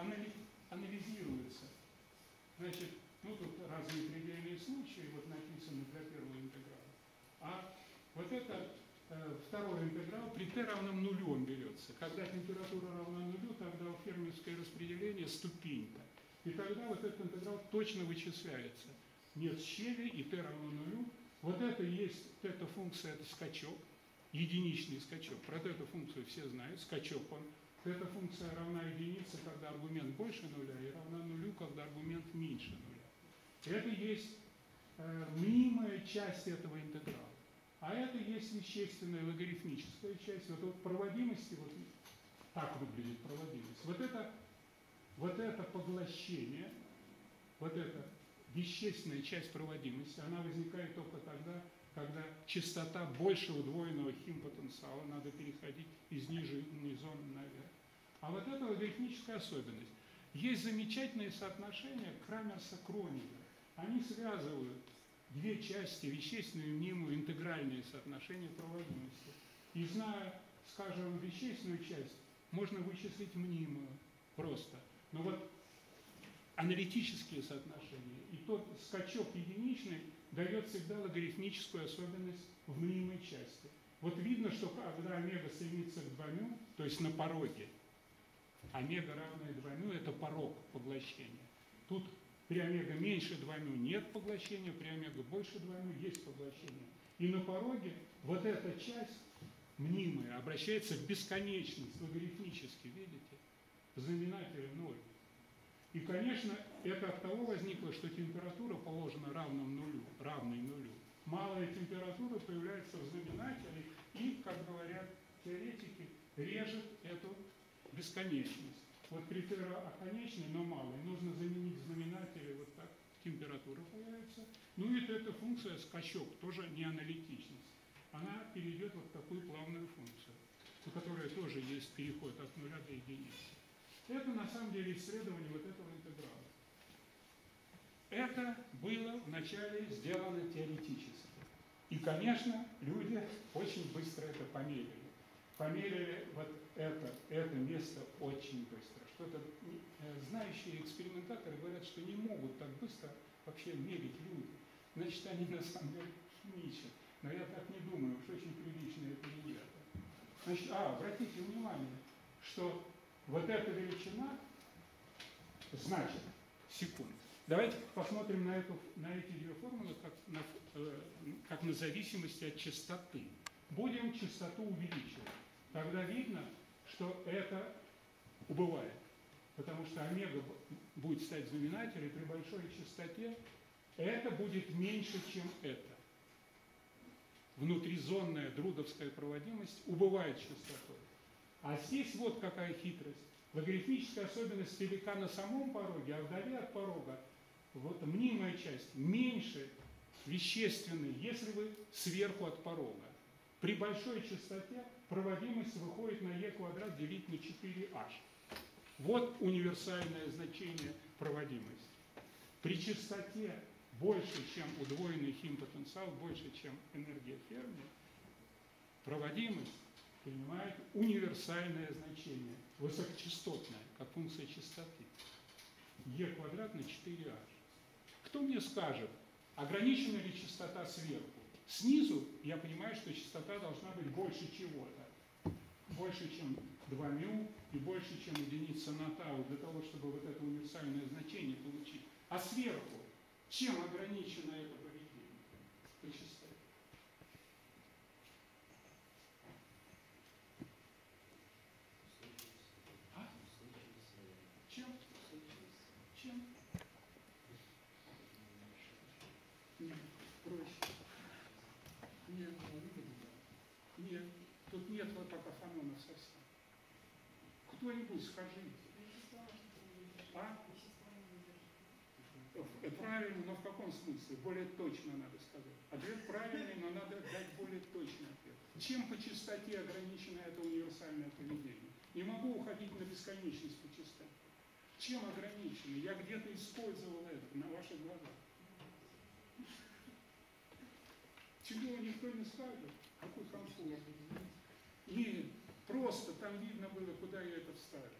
анализируется. Значит, ну тут разные предельные случаи, вот написаны для первого интеграла. А вот это э, второй интеграл при t равном нулю он берется. Когда температура равна нулю, тогда фермерское распределение ступенька. И тогда вот этот интеграл точно вычисляется. Нет щели и t равно нулю. Вот это есть, эта функция, это скачок, единичный скачок. Про эту функцию все знают, скачок он. Эта функция равна единице, когда аргумент больше нуля, и равна нулю, когда аргумент меньше нуля. Это есть э, мнимая часть этого интеграла. А это есть вещественная логарифмическая часть. Вот, вот проводимости, вот так выглядит проводимость. Вот это, вот это поглощение, вот эта вещественная часть проводимости, она возникает только тогда, когда частота больше удвоенного химпотенциала, надо переходить из нижней зоны наверх. А вот это логарифмическая особенность. Есть замечательные соотношения Крамерса-Кронинга. Они связывают две части, вещественную и мнимую, интегральные соотношения проводимости. И зная, скажем, вещественную часть, можно вычислить мнимую просто. Но вот аналитические соотношения и тот скачок единичный дает всегда логарифмическую особенность в мнимой части. Вот видно, что когда омега стремится к двойну, то есть на пороге, омега равная двойну, это порог поглощения. Тут При омега меньше два мю нет поглощения, при омега больше два мю есть поглощение. И на пороге вот эта часть мнимая обращается в бесконечность, логарифмически, видите? В знаменателе ноль. И, конечно, это от того возникло, что температура положена равным нулю, равной нулю. Малая температура появляется в знаменателе и, как говорят теоретики, режет эту бесконечность. Вот критера оконечный, но малый. Нужно заменить в знаменателе вот так. Температура появится. Ну и эта функция скачок, тоже не аналитичность. Она перейдет вот в такую плавную функцию, у которой тоже есть переход от нуля до единицы. Это на самом деле исследование вот этого интеграла. Это было вначале сделано теоретически. И, конечно, люди очень быстро это померили. Померили вот это, это место очень быстро. Что-то знающие экспериментаторы говорят, что не могут так быстро вообще мерить люди. Значит, они на самом деле химичат. Но я так не думаю, уж очень приличные это ребята. Значит, а, обратите внимание, что вот эта величина, значит, секунд. Давайте посмотрим на, эту, на эти две формулы как на, э, как на зависимости от частоты. Будем частоту увеличивать. Тогда видно, что это убывает. Потому что омега будет стать в знаменателе при большой частоте. Это будет меньше, чем это. Внутризонная друдовская проводимость убывает частотой. А здесь вот какая хитрость. Логарифмическая особенность велика на самом пороге, а вдали от порога вот мнимая часть меньше вещественной, если вы сверху от порога. При большой частоте проводимость выходит на e квадрат делить на четыре аш. Вот универсальное значение проводимости. При частоте больше, чем удвоенный химпотенциал, больше, чем энергия Ферми, проводимость принимает универсальное значение, высокочастотное, как функция частоты. e квадрат на четыре аш. Кто мне скажет, ограничена ли частота сверху? Снизу я понимаю, что частота должна быть больше чего-то. Больше, чем два мю и больше, чем единица на тау, для того, чтобы вот это универсальное значение получить. А сверху, чем ограничено это поведение по частоте? А? Чем? Чем? Нет, проще. Нет, нет, тут нет вот пока фанонов совсем. Кто-нибудь скажите. А? Правильно, но в каком смысле? Более точно надо сказать. Ответ правильный, но надо дать более точный ответ. Чем по частоте ограничено это универсальное поведение? Не могу уходить на бесконечность по частоте. Чем ограничено? Я где-то использовал это на ваших глазах. Чего никто не скажет? Какой комфорт? Нет, просто там видно было, куда я это вставил.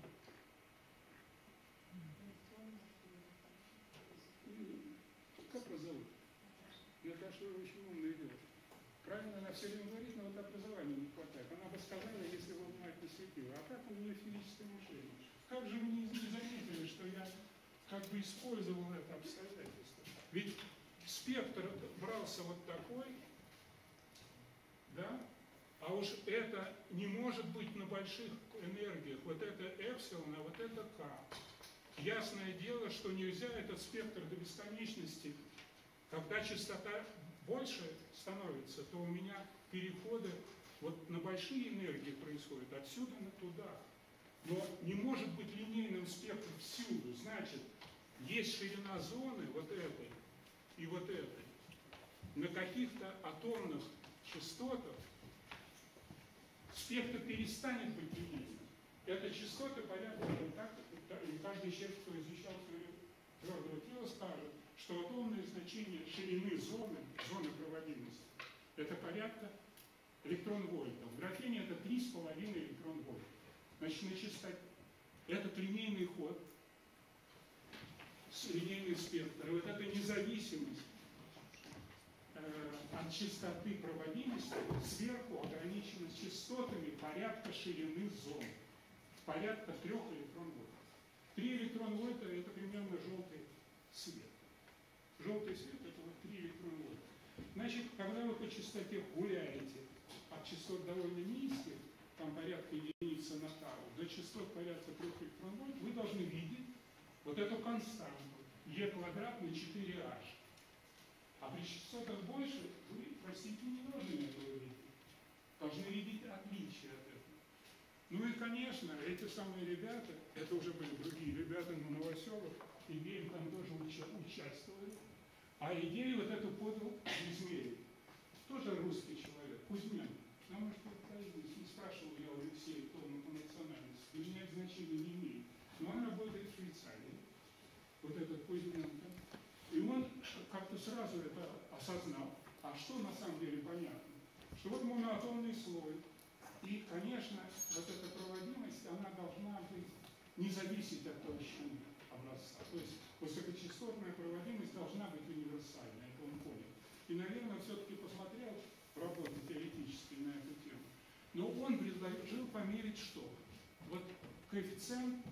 Как вас зовут? Наташа, вы очень умная девушка. Правильно, она все время говорит, но вот образования не хватает. Она бы сказала, если бы мать не светила. А как у нее физическое мышление? Как же вы не, не заметили, что я как бы использовал это обстоятельство? Ведь спектр брался вот такой, да? А уж это не может быть на больших энергиях. Вот это эпсилон, а вот это К. Ясное дело, что нельзя этот спектр до бесконечности, когда частота больше становится, то у меня переходы вот на большие энергии происходят, отсюда на туда. Но не может быть линейным спектром всюду. Значит, есть ширина зоны вот этой и вот этой. На каких-то атомных частотах спектр перестанет быть линейным. Это частоты порядка, так, и каждый человек, кто изучал теорию твердого тела, скажет, что атомное значение ширины зоны, зоны проводимости, это порядка электрон-вольтов. В графене это три с половиной электрон-вольта. Значит, на частоте этот линейный ход, линейный спектр, и вот эта независимость э, от частоты проводимости сверху ограничена частотами порядка ширины зоны. Порядка трех электрон-вольтов. Три электрон-вольта это примерно желтый свет. Желтый свет – это вот три электронных вольта. Значит, когда вы по частоте гуляете от частот довольно низких, там порядка единицы на тау, до частот порядка трех электронных вольт, вы должны видеть вот эту константу e квадрат на четыре аш. А при частотах больше вы, простите, не должны этого видеть. Должны видеть отличие от этого. Ну и, конечно, эти самые ребята, это уже были другие ребята, но Новоселов, идеи там тоже уча участвовали. А идею вот эту подал Измерий. Тоже русский человек, Кузьменко. Потому что не спрашивал я у Алексея, кто он по национальности. Для меня это значения не имеет. Но он работает в Швейцарии. Вот этот Кузьменко. И он как-то сразу это осознал. А что на самом деле понятно? Что вот моноатомный слой. И, конечно, вот эта проводимость, она должна быть не зависеть от толщины образца. То есть высокочастотная проводимость должна быть универсальной, это он понял. И, наверное, все-таки посмотрел работы теоретические на эту тему. Но он предложил померить что? Вот коэффициент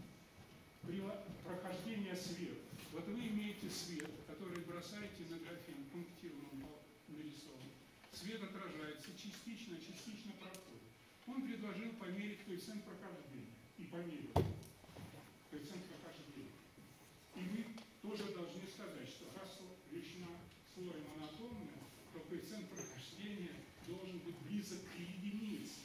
прохождения света. Вот вы имеете свет, который бросаете на графен, пунктированным нарисован. Свет отражается частично, частично проходит. Он предложил померить коэффициент прохождения. И померил коэффициент прохождения. И вы тоже должны сказать, что раз величина слоя монотонная, то коэффициент прохождения должен быть близок к единице.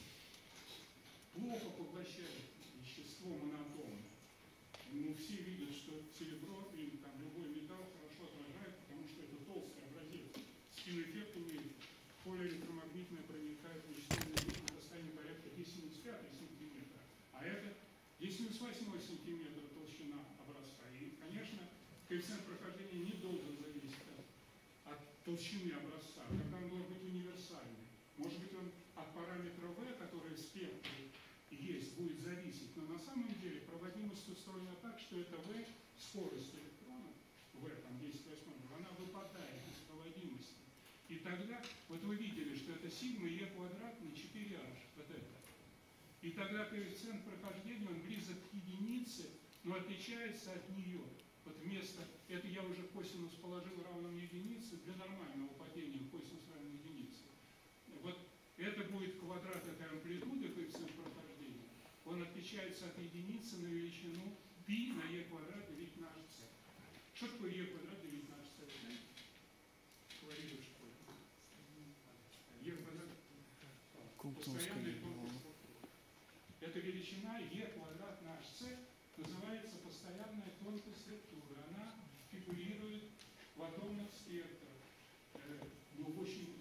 Плохо поглощает вещество монотонное. Ну, все видят, что серебро или там любой металл хорошо отражает, потому что это толстый образец. Спин-эффект имеет, поле электромагнитное проникает в вещественный вид на расстоянии порядка десять минус пять сантиметра. А это десять минус восемь сантиметра толщина образца. И, конечно, коэффициент прохождения не должен зависеть от, от толщины образца, когда он должен быть универсальный. Может быть, он от параметра V, который в спектре есть, будет зависеть, но на самом деле проводимость устроена так, что это V, скорость электрона, V, там десять восьмой, она выпадает из проводимости. И тогда, вот вы видели, что это сигма e квадрат на четыре аш, вот это. И тогда коэффициент прохождения, он близок к единице, но отличается от нее. Вот вместо, это я уже косинус положил равным единице, для нормального падения косинус равен единице. Вот это будет квадрат этой амплитуды, коэффициент прохождения. Он отличается от единицы на величину π на e квадрат делить на hc. Что такое e квадрат делить на hc? Говорили в школе. e квадрат. Постоянная тонкость. Эта величина e квадрат на hc называется постоянная тонкость структуры. Она фигурирует в атомных спектрах. Ну, в очень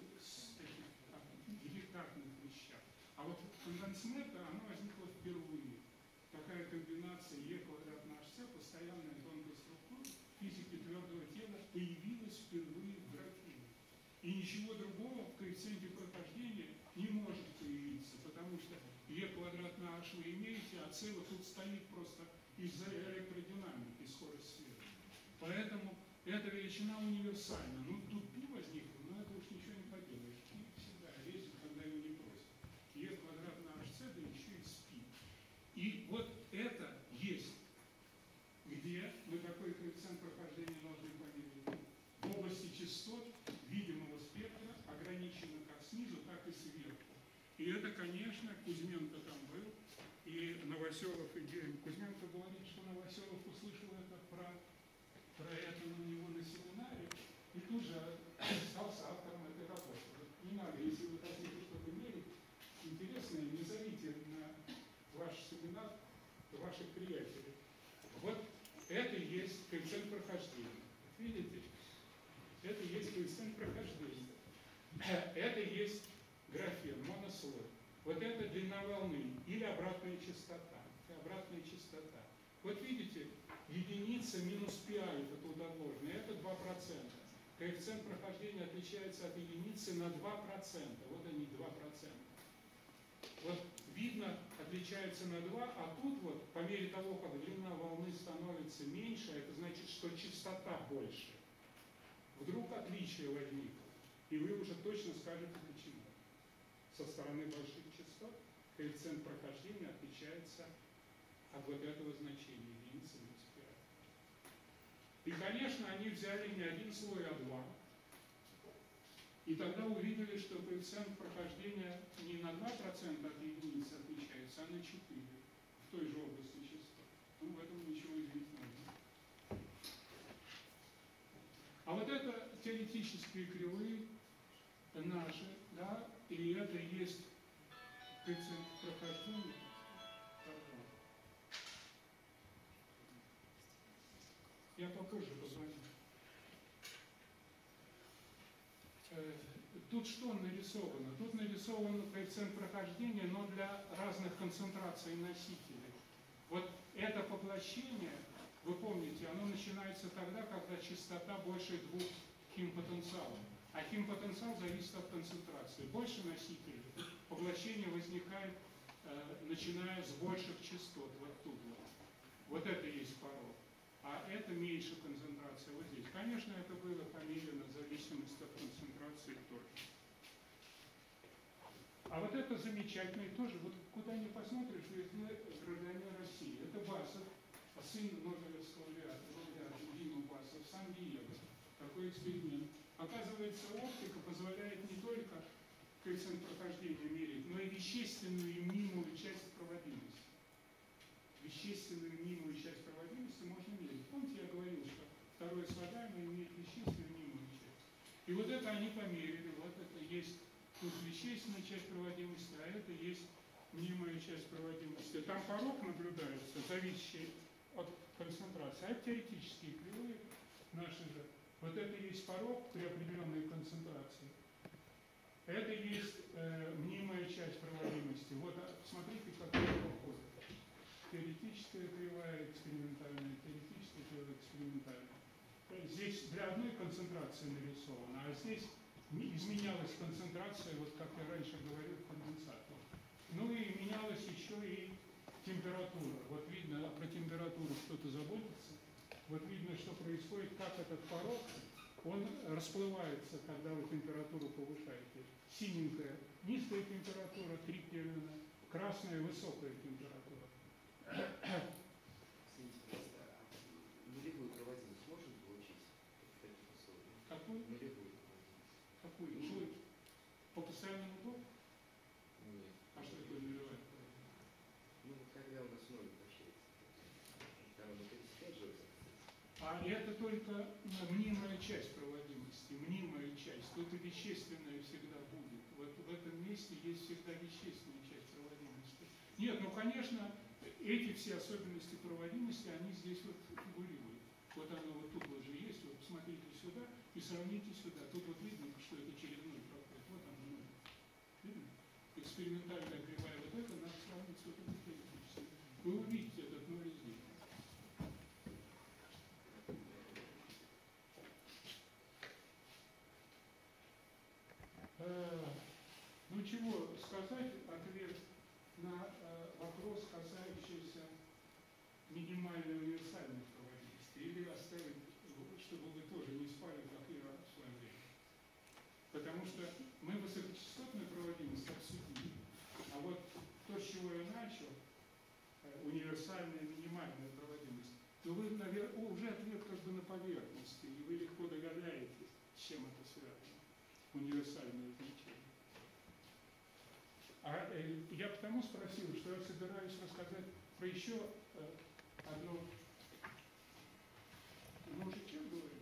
деликатных вещах. А вот конденсмета, она возникла впервые. Такая комбинация e квадрат на hc, постоянная тонкая структура физики твердого тела, появилась впервые в графине. И ничего другого в коэффициенте прохождения не может появиться, потому что e квадрат на h вы имеете, а c вот тут стоит просто из-за электродинамики, скорость света. Поэтому эта величина универсальна. Ну, тут π возникла, но это уж ничего не поделаешь. Π всегда лезет, когда его не просят. e квадрат на hc, да еще и с π. И вот это есть, где мы такой коэффициент прохождения должны померить. В области частот видимого спектра ограничено как снизу, так и сверху. И это, конечно, Кузьменко там был, и Новоселов, и Кузьменко говорит, что Новоселов услышал это про, про это у него на семинаре, и тут же стал автором этой работы. Не надо, если вы хотите что-то мерить интересное, не зовите на ваш семинар ваших приятелей. Вот это и есть коэффициент прохождения. Видите? Это и есть коэффициент прохождения. Это и есть графен, монослой. Вот это длина волны или обратная частота. Обратная частота. Вот видите, единица минус π альфа туда вложена, это два процента. Коэффициент прохождения отличается от единицы на два процента. Вот они, два процента. Вот видно, отличается на два, а тут вот, по мере того, как длина волны становится меньше, это значит, что частота больше. Вдруг отличие возникло, и вы уже точно скажете, почему. Со стороны больших частот коэффициент прохождения отличается от вот этого значения единицы минус π. И конечно, они взяли не один слой, а два. И тогда увидели, что коэффициент прохождения не на два процента от единицы отличается, а на четыре в той же области частот. Ну, в этом ничего удивительного нет. А вот это теоретические кривые наши, да, и это и есть коэффициент прохождения. Я попозже позвоню. Тут что нарисовано? Тут нарисован коэффициент прохождения, но для разных концентраций носителей. Вот это поглощение, вы помните, оно начинается тогда, когда частота больше двух химпотенциалов. А химпотенциал зависит от концентрации. Больше носителей, поглощение возникает, э, начиная с больших частот, вот тут вот. Вот это и есть порог. А это меньше концентрация вот здесь. Конечно, это было померено в зависимости от концентрации тоже. А вот это замечательно, и тоже, вот куда ни посмотришь, везде гражданин России. Это Басов, сын Нобелевского лауреата Дима Басов, Сан-Диего. Такой эксперимент. Оказывается, оптика позволяет не только коэффициент прохождения мерить, но и вещественную и мнимую часть проводимости. Вещественную и мнимую часть проводимости можно мерить. Помните, я говорил, что второе слагаемое имеет вещественную и мнимую часть. И вот это они померили. Вот это есть тут вещественная часть проводимости, а это есть мнимая часть проводимости. Там порог наблюдается, зависящий от концентрации. А теоретические кривые наши же. Вот это есть порог при определенной концентрации. Это есть э, мнимая часть проводимости. Вот а, смотрите, как это проходит. Теоретическая кривая, экспериментальная, теоретическая кривая, экспериментальная. Здесь для одной концентрации нарисовано, а здесь изменялась концентрация, вот как я раньше говорил, в конденсаторе. Ну и менялась еще и температура. Вот видно, про температуру кто-то заботится. Вот видно, что происходит, как этот порог, он расплывается, когда вы температуру повышаете. Синенькая низкая температура, три Кельвина, красная высокая температура. Извините, пожалуйста, а нулевую проводимость можно получить в таких условиях? Какую? Нулевую. Какую? Ну, по постоянному току? Нет. А что такое нулевая проводимость? Ну, когда у нас ноль вращается. Там оно тридцать пять же. А это только мнимая часть проводимости, мнимая часть. Тут и вещественная всегда будет. Вот в этом месте есть всегда вещественная часть проводимости. Нет, ну, конечно, эти все особенности проводимости, они здесь вот фигурируют. Вот оно вот тут вот же есть. Вот посмотрите сюда и сравните сюда. Тут вот видно, что это через ноль проходит. Вот оно ноль. Видно? Экспериментальная кривая вот это надо сравнить с вот этой теоретической. Вы увидите этот ноль здесь. Ну чего сказать, ответ на э, вопрос, касающийся минимальной универсальной проводимости, или оставить, чтобы вы тоже не спали, как я в свое время. Потому что мы высокочастотную проводимость обсудили, а вот то, с чего я начал, э, универсальная минимальная проводимость, ну вы, наверное, уже ответ как бы на поверхности, и вы легко догадаетесь, с чем это связано. Универсальное значение. А э, я потому спросил, что я собираюсь рассказать про еще э, одну... Мы уже чем говорим?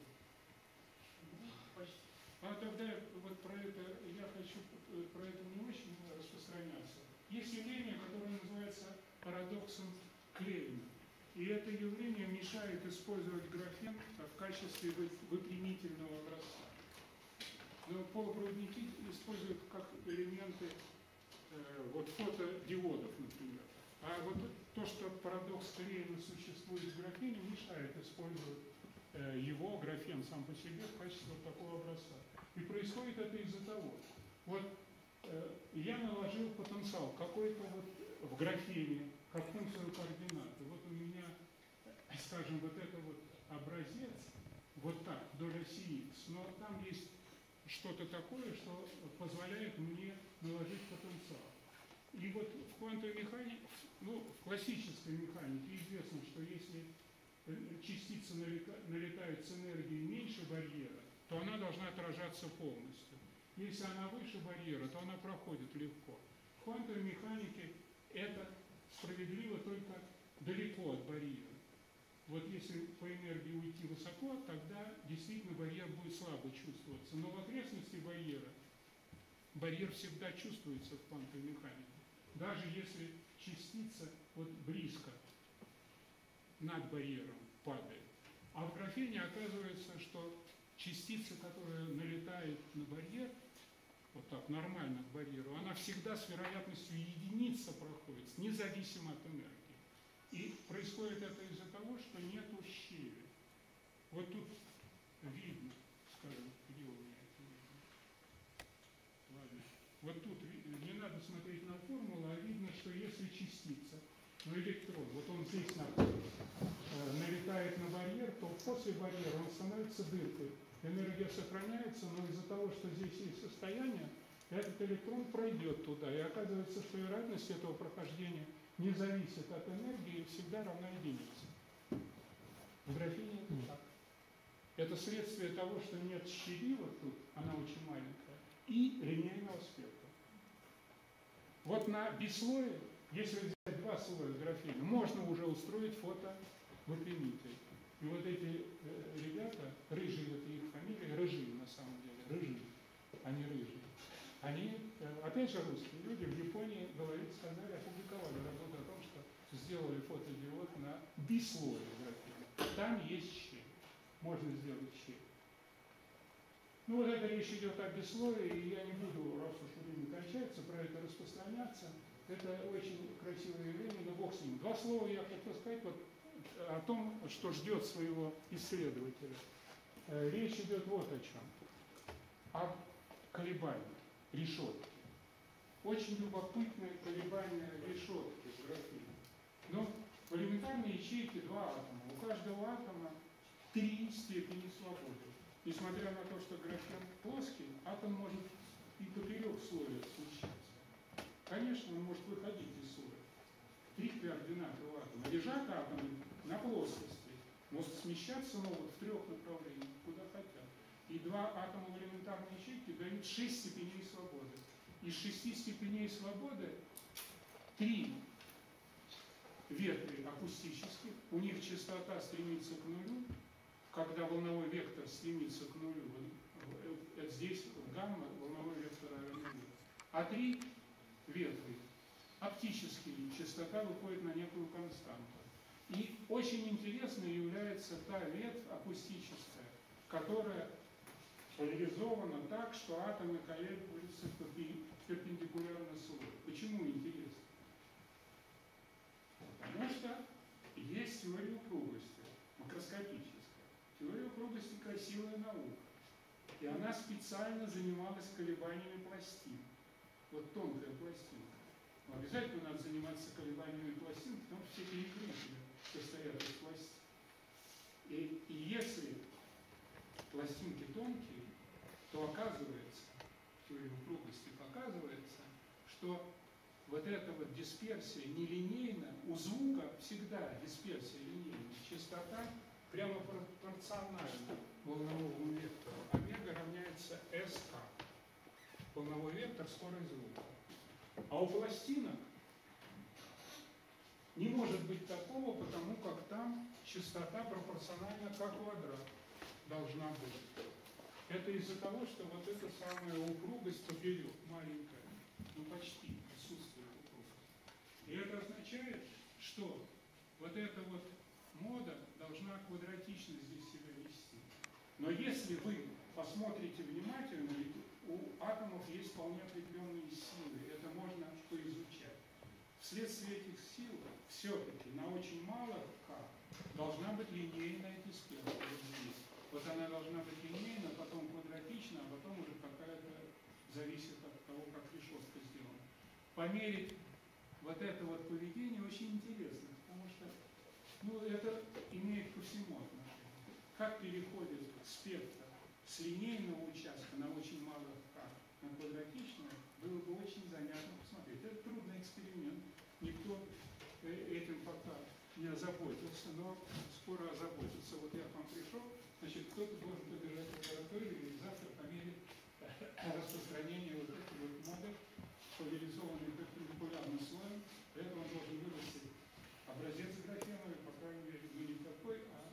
А тогда вот про это, я хочу про это не очень распространяться. Есть явление, которое называется парадоксом Клейна. И это явление мешает использовать графен в качестве выпрямительного образца. Но полупроводники используют как элементы э, вот фотодиодов, например. А вот то, что парадокс Клейна существует в графене, мешает использовать э, его, графен сам по себе, в качестве вот такого образца. И происходит это из-за того, вот э, я наложил потенциал какой-то вот в графене, как функцию координаты. Вот у меня, скажем, вот это вот образец, вот так, вдоль оси Х, но там есть что-то такое, что позволяет мне наложить потенциал. И вот в квантовой механике, ну, в классической механике известно, что если частица налетает с энергией меньше барьера, то она должна отражаться полностью. Если она выше барьера, то она проходит легко. В квантовой механике это справедливо только далеко от барьера. Вот если по энергии уйти высоко, тогда действительно барьер будет слабо чувствоваться. Но в окрестности барьера барьер всегда чувствуется в квантовой механике. Даже если частица вот близко над барьером падает. А в графене оказывается, что частица, которая налетает на барьер, вот так, нормально к барьеру, она всегда с вероятностью единица проходит, независимо от энергии. И происходит это из-за того, что нет щели. Вот тут видно, скажем, где у меня это видно. Ладно. Вот тут не надо смотреть на формулу, а видно, что если частица, ну электрон, вот он здесь находится, э, налетает на барьер, то после барьера он становится дыркой. Энергия сохраняется, но из-за того, что здесь есть состояние, этот электрон пройдет туда. И оказывается, что вероятность этого прохождения не зависит от энергии и всегда равна единице. В графене это так. Это следствие того, что нет щели вот тут, она очень маленькая, и линейного спектра. Вот на бислое, если взять два слоя графена, можно уже устроить фотовыпрямитель. И вот эти э, ребята, рыжие, это их фамилия, рыжие на самом деле, рыжие, они рыжие. Они, э, опять же, русские люди в Японии, говорит, сказали, опубликовали работу о том, что сделали фотодиод на бислое графена. Там есть щель, можно сделать щель. Ну вот эта речь идет о бислое, и я не буду, раз уж время кончается, про это распространяться. Это очень красивое явление, но бог с ним. Два слова я хотел сказать вот о том, что ждет своего исследователя. Речь идет вот о чем. О колебаниях решетки. Очень любопытное колебание решетки в графене. Но в элементарной ячейке два атома. У каждого атома три степени свободы. Несмотря на то, что графен плоский, атом может и поперек слоя случиться. Конечно, он может выходить из слоя. Три координаты у атома. Лежат атомы на плоскости, но смещаться могут в трех направлениях, куда хотят. И два атома в элементарной ячейке дают шесть степеней свободы. Из шести степеней свободы три ветви акустических, у них частота стремится к нулю, когда волновой вектор стремится к нулю, это здесь гамма, волновой вектор равен нулю. А три ветви оптические, частота выходит на некую константу. И очень интересной является та ветвь акустическая, которая поляризована так, что атомы колеблются перпендикулярно слою. Почему интересно? Потому что есть теория упругости, макроскопическая. Теория упругости – красивая наука. И она специально занималась колебаниями пластин. Вот тонкая пластинка. Но обязательно надо заниматься колебаниями пластин, потому что все перекрытия состоят из пластин. И, и если пластинки тонкие, то оказывается, теория упругости показывается, что вот эта вот дисперсия нелинейна, у звука всегда дисперсия линейна, частота прямо пропорциональна волновому вектору. Омега равняется СК. Волновой вектор – скорость звука. А у пластинок не может быть такого, потому как там частота пропорциональна как квадрат должна быть. Это из-за того, что вот эта самая упругость поперек маленькая, ну почти отсутствие упругости. И это означает, что вот эта вот мода должна квадратично здесь себя вести. Но если вы посмотрите внимательно, у атомов есть вполне определенные силы. Это можно поизучать. Вследствие этих сил все-таки на очень малых К должна быть линейная дисперсия. Вот здесь. Вот она должна быть линейна, потом квадратична, а потом уже какая-то зависит от того, как решетка сделана. Померить вот это вот поведение очень интересно, потому что ну, это имеет ко всему отношение. Как переходит спектр с линейного участка на очень малых К на квадратичное, было бы очень занятно посмотреть. Это трудный эксперимент. Никто этим пока не озаботился, но скоро озаботится. кто-то должен побежать в лабораторию и завтра померить распространение вот этой вот моды, поляризованной перпендикулярным слоем. Для этого он должен вывести образец графеновый, по крайней мере, ну не такой, а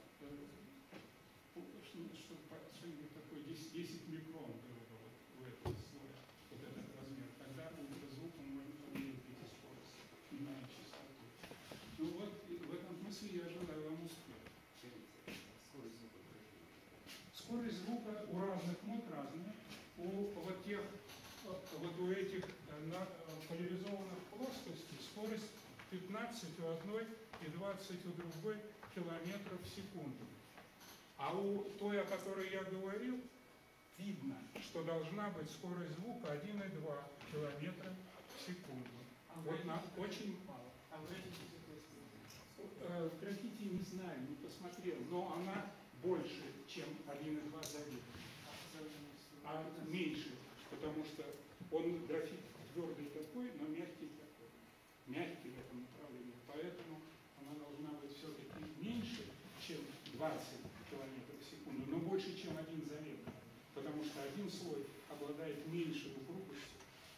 что-нибудь такое десять микрон было бы вот в этом слое, вот этот размер. Тогда ультразвуком можно померить эти скорости на частоту. Ну вот, в этом смысле я желаю вам успеха. Скорость звука графена. Скорость звука у разных мод разная. У вот тех, вот у этих на, поляризованных плоскостей скорость пятнадцать у одной и двадцать у другой километров в секунду. А у той, о которой я говорил, видно, что должна быть скорость звука один и два километра в секунду. А Вот в на графите- очень мало. А в графите какой скорость? Э, В графите не знаю, не посмотрел, но она больше, чем один и два завета. А меньше, потому что он графит твердый такой, но мягкий такой. Мягкий в этом направлении. Поэтому она должна быть все-таки меньше, чем двадцать километров в секунду, но больше, чем один завет. Потому что один слой обладает меньшей упругостью,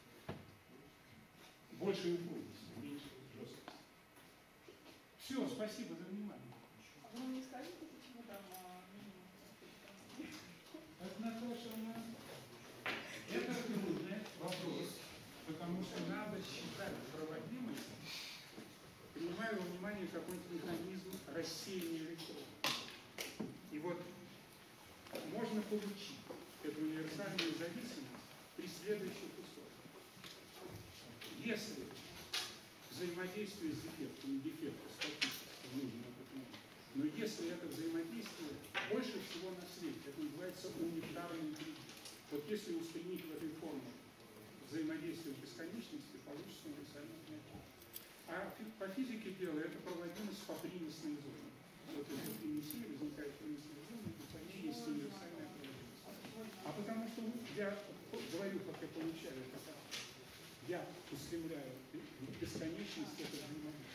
большей упругостью, меньшей жесткостью. Все, спасибо за внимание. А вы не скажете, почему там а, минимум пятнадцать? Это, Наташа, она... Это трудный вопрос, потому что надо считать проводимость, принимая во внимание какой-то механизм рассеяния электрона. И вот можно получить эту универсальную зависимость при следующих условиях. Если взаимодействие с дефектом, дефект статически нужно определить, но если это взаимодействие больше всего на свете, это называется унитарный кредит. Вот если устремить в этой форме взаимодействие в бесконечности, получится универсальное понятие. А по физике дела это проводимость по примесной зоне. Вот если примеси возникает примесная зона, то по ней есть универсальная проводимость. А потому что я говорю, как я получаю это, я устремляю в бесконечность это взаимодействие.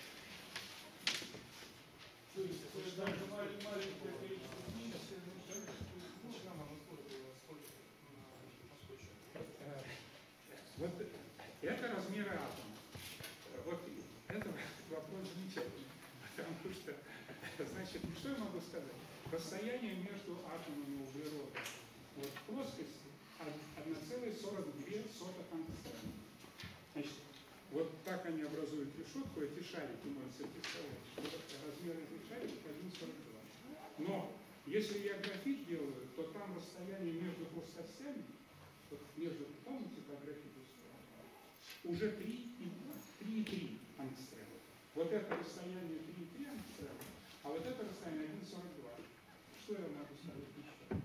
То есть, даже маленькое количество минус, Вот это размеры атома. Вот это вопрос замечательный, потому что, значит, что я могу сказать? Расстояние между атомами углерода вот, в плоскости одна целая сорок две сотых ангстрема. Значит, вот так они образуют решетку, эти шарики можно себе представлять, что размер этих шариков один целых сорок два. Но если я графит делаю, то там расстояние между плоскостями, вот между, помните, по графиту уже три и три ангстрема. Вот это расстояние три и три ангстрема, а вот это расстояние один целых сорок два. Что я могу сказать еще?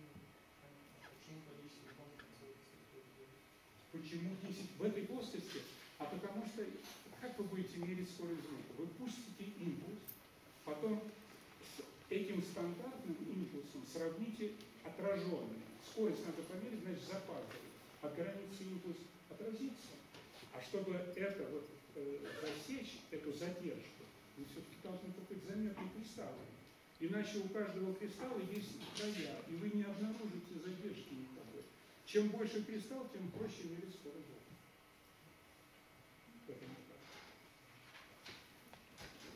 Почему десять в этой плоскости? А потому что, как вы будете мерить скорость звука? Вы пустите импульс, потом с этим стандартным импульсом сравните отраженный. Скорость надо померить, значит запаздывает. От границы импульс отразится. А чтобы это вот, э, засечь, эту задержку, вы все-таки должны какой-то заметный кристалл. Иначе у каждого кристалла есть края, и вы не обнаружите задержки никакой. Чем больше кристалл, тем проще мерить скорость звука. Это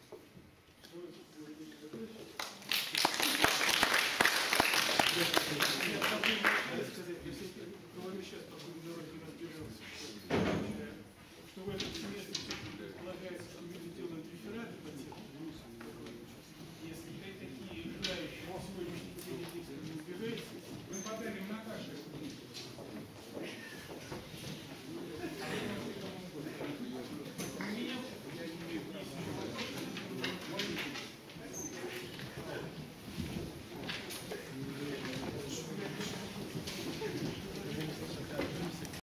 не так.